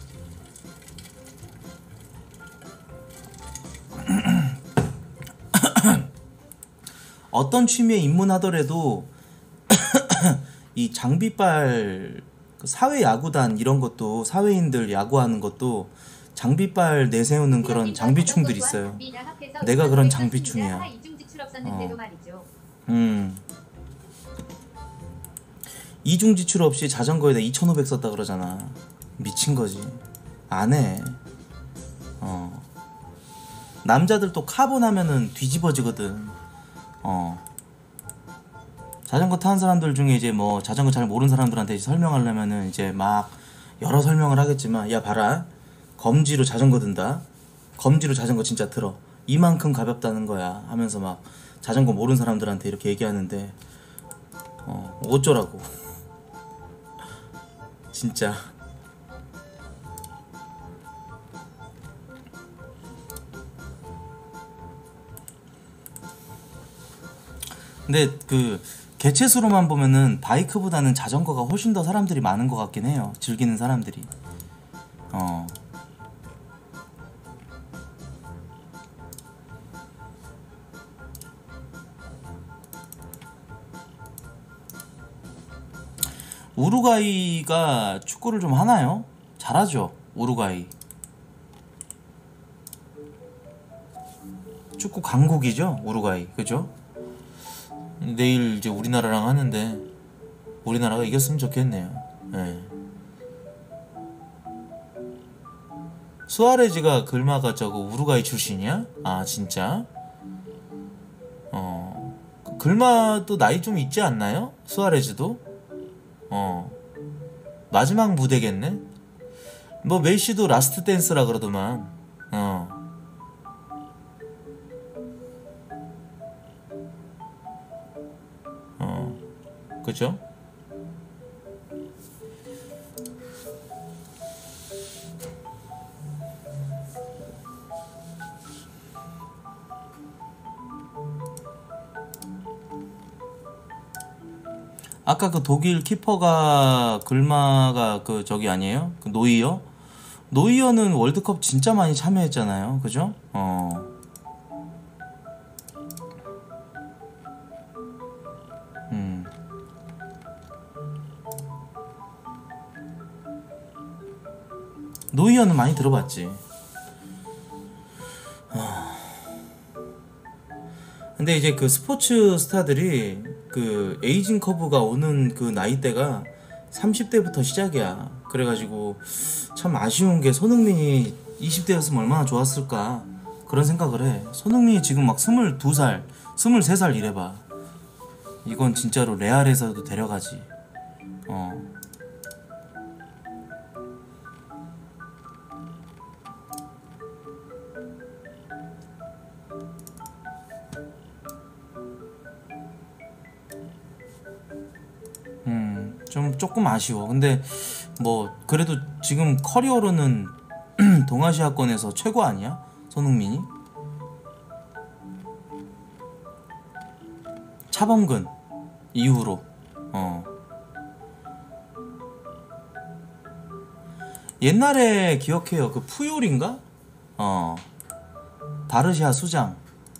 S1: 어떤 취미에 입문하더라도 이 장비빨 그 사회 야구단 이런 것도 사회인들 야구하는 것도 장비빨 내세우는 그런 장비충들 있어요. 내가 그런 장비충이야. 어. 음. 이중 지출 없이 자전거에다 이천오백 썼다 그러잖아. 미친 거지. 안 해. 어. 남자들 또 카본 하면은 뒤집어지거든. 어. 자전거 타는 사람들 중에 이제 뭐 자전거 잘 모르는 사람들한테 이제 설명하려면은 이제 막 여러 설명을 하겠지만, 야 봐라, 검지로 자전거 든다, 검지로 자전거 진짜 들어, 이만큼 가볍다는 거야 하면서 막 자전거 모르는 사람들한테 이렇게 얘기하는데 어 어쩌라고. 진짜. 근데 그 개체수로만 보면은 바이크보다는 자전거가 훨씬 더 사람들이 많은 것 같긴 해요. 즐기는 사람들이. 어. 우루과이가 축구를 좀 하나요? 잘하죠, 우루과이. 축구 강국이죠, 우루과이. 그죠? 내일 이제 우리나라랑 하는데 우리나라가 이겼으면 좋겠네요. 네. 수아레즈가 글마가 저거 우루과이 출신이야? 아 진짜? 어. 글마도 나이 좀 있지 않나요? 수아레즈도? 어. 마지막 무대겠네? 뭐 메시도 라스트 댄스라 그러더만. 어. 어. 그죠? 아까 그 독일 키퍼가 글마가 그 저기 아니에요? 그 노이어? 노이어는 월드컵 진짜 많이 참여했잖아요. 그죠? 어. 음. 노이어는 많이 들어봤지. 어. 근데 이제 그 스포츠 스타들이 그 에이징 커브가 오는 그 나이대가 삼십 대부터 시작이야. 그래가지고 참 아쉬운 게 손흥민이 이십 대였으면 얼마나 좋았을까 그런 생각을 해. 손흥민이 지금 막 스물두 살, 스물세 살 이래봐. 이건 진짜로 레알에서도 데려가지. 어. 음, 좀 조금 아쉬워. 근데 뭐 그래도 지금 커리어로는 동아시아권에서 최고 아니야? 손흥민이? 차범근 이후로. 어. 옛날에 기억해요. 그 푸yor인가? 어. 바르샤 수장.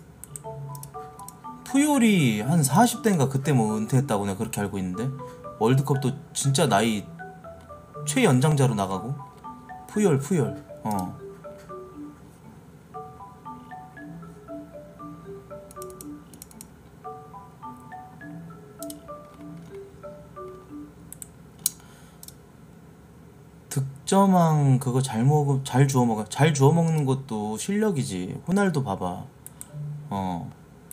S1: 푸yor이 한 사십 대인가 그때 뭐 은퇴했다고 내가 그렇게 알고 있는데, 월드컵도 진짜 나이 최연장자로 나가고. 푸yor 푸yor. 어. 득점왕 그거 잘 먹어, 잘 주워 먹어. 잘 주워 먹는 것도 실력이지. 호날두 봐봐. 어.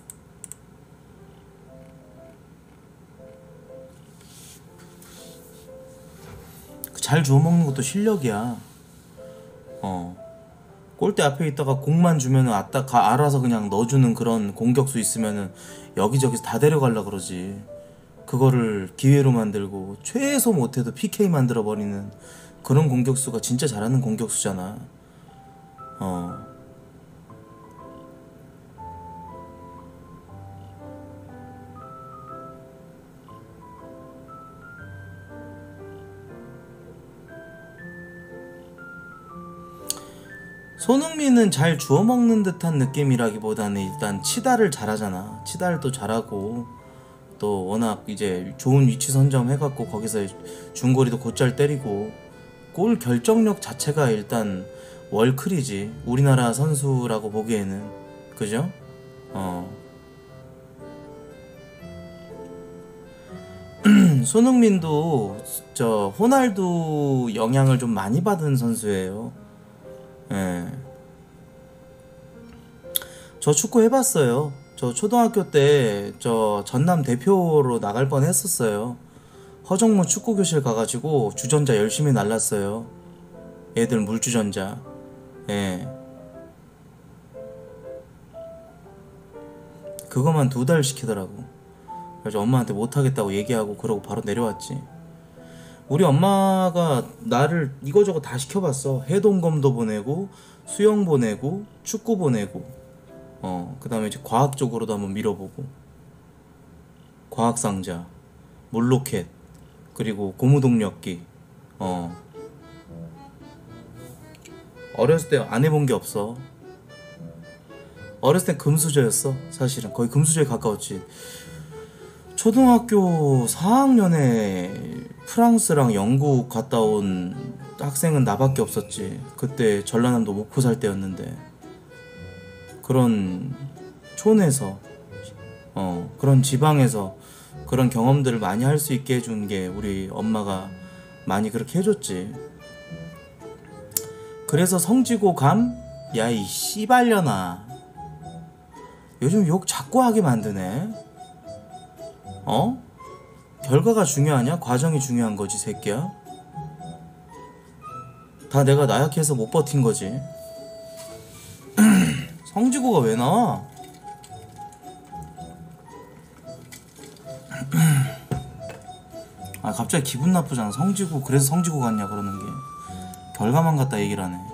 S1: 잘 주워 먹는 것도 실력이야. 어. 골대 앞에 있다가 공만 주면은 아따 가 알아서 그냥 넣어주는 그런 공격수 있으면은 여기저기서 다 데려가려 그러지. 그거를 기회로 만들고 최소 못해도 피케이 만들어 버리는 그런 공격수가 진짜 잘하는 공격수잖아. 어. 손흥민은 잘 주워 먹는 듯한 느낌이라기보다는 일단 치다를 잘하잖아. 치다를 또 잘하고 또 워낙 이제 좋은 위치 선점 해갖고 거기서 중거리도 곧잘 때리고 골 결정력 자체가 일단 월클이지. 우리나라 선수라고 보기에는. 그죠? 어. 손흥민도 저 호날두 영향을 좀 많이 받은 선수예요. 예. 저 축구 해봤어요. 저 초등학교 때 저 전남 대표로 나갈 뻔 했었어요. 허정무 축구교실 가가지고 주전자 열심히 날랐어요. 애들 물주전자. 예. 그거만 두 달 시키더라고. 그래서 엄마한테 못하겠다고 얘기하고 그러고 바로 내려왔지. 우리 엄마가 나를 이거저거 다 시켜봤어. 해동검도 보내고 수영 보내고 축구 보내고 어 그다음에 이제 과학 쪽으로도 한번 밀어보고 과학상자, 물로켓, 그리고 고무동력기. 어 어렸을 때 안 해본 게 없어. 어렸을 땐 금수저였어. 사실은 거의 금수저에 가까웠지. 초등학교 사 학년에 프랑스랑 영국 갔다 온 학생은 나밖에 없었지. 그때 전라남도 목포 살 때였는데 그런 촌에서 어 그런 지방에서 그런 경험들을 많이 할 수 있게 해준 게 우리 엄마가 많이 그렇게 해줬지. 그래서 성지고 감? 야 이 씨발려나. 요즘 욕 자꾸 하게 만드네. 어? 결과가 중요하냐? 과정이 중요한 거지, 새끼야. 다 내가 나약해서 못 버틴 거지. 성지고가 왜 나와? 아 갑자기 기분 나쁘잖아. 성지고 그래서 성지고 같냐 그러는 게. 결과만 갖다 얘기를 하네.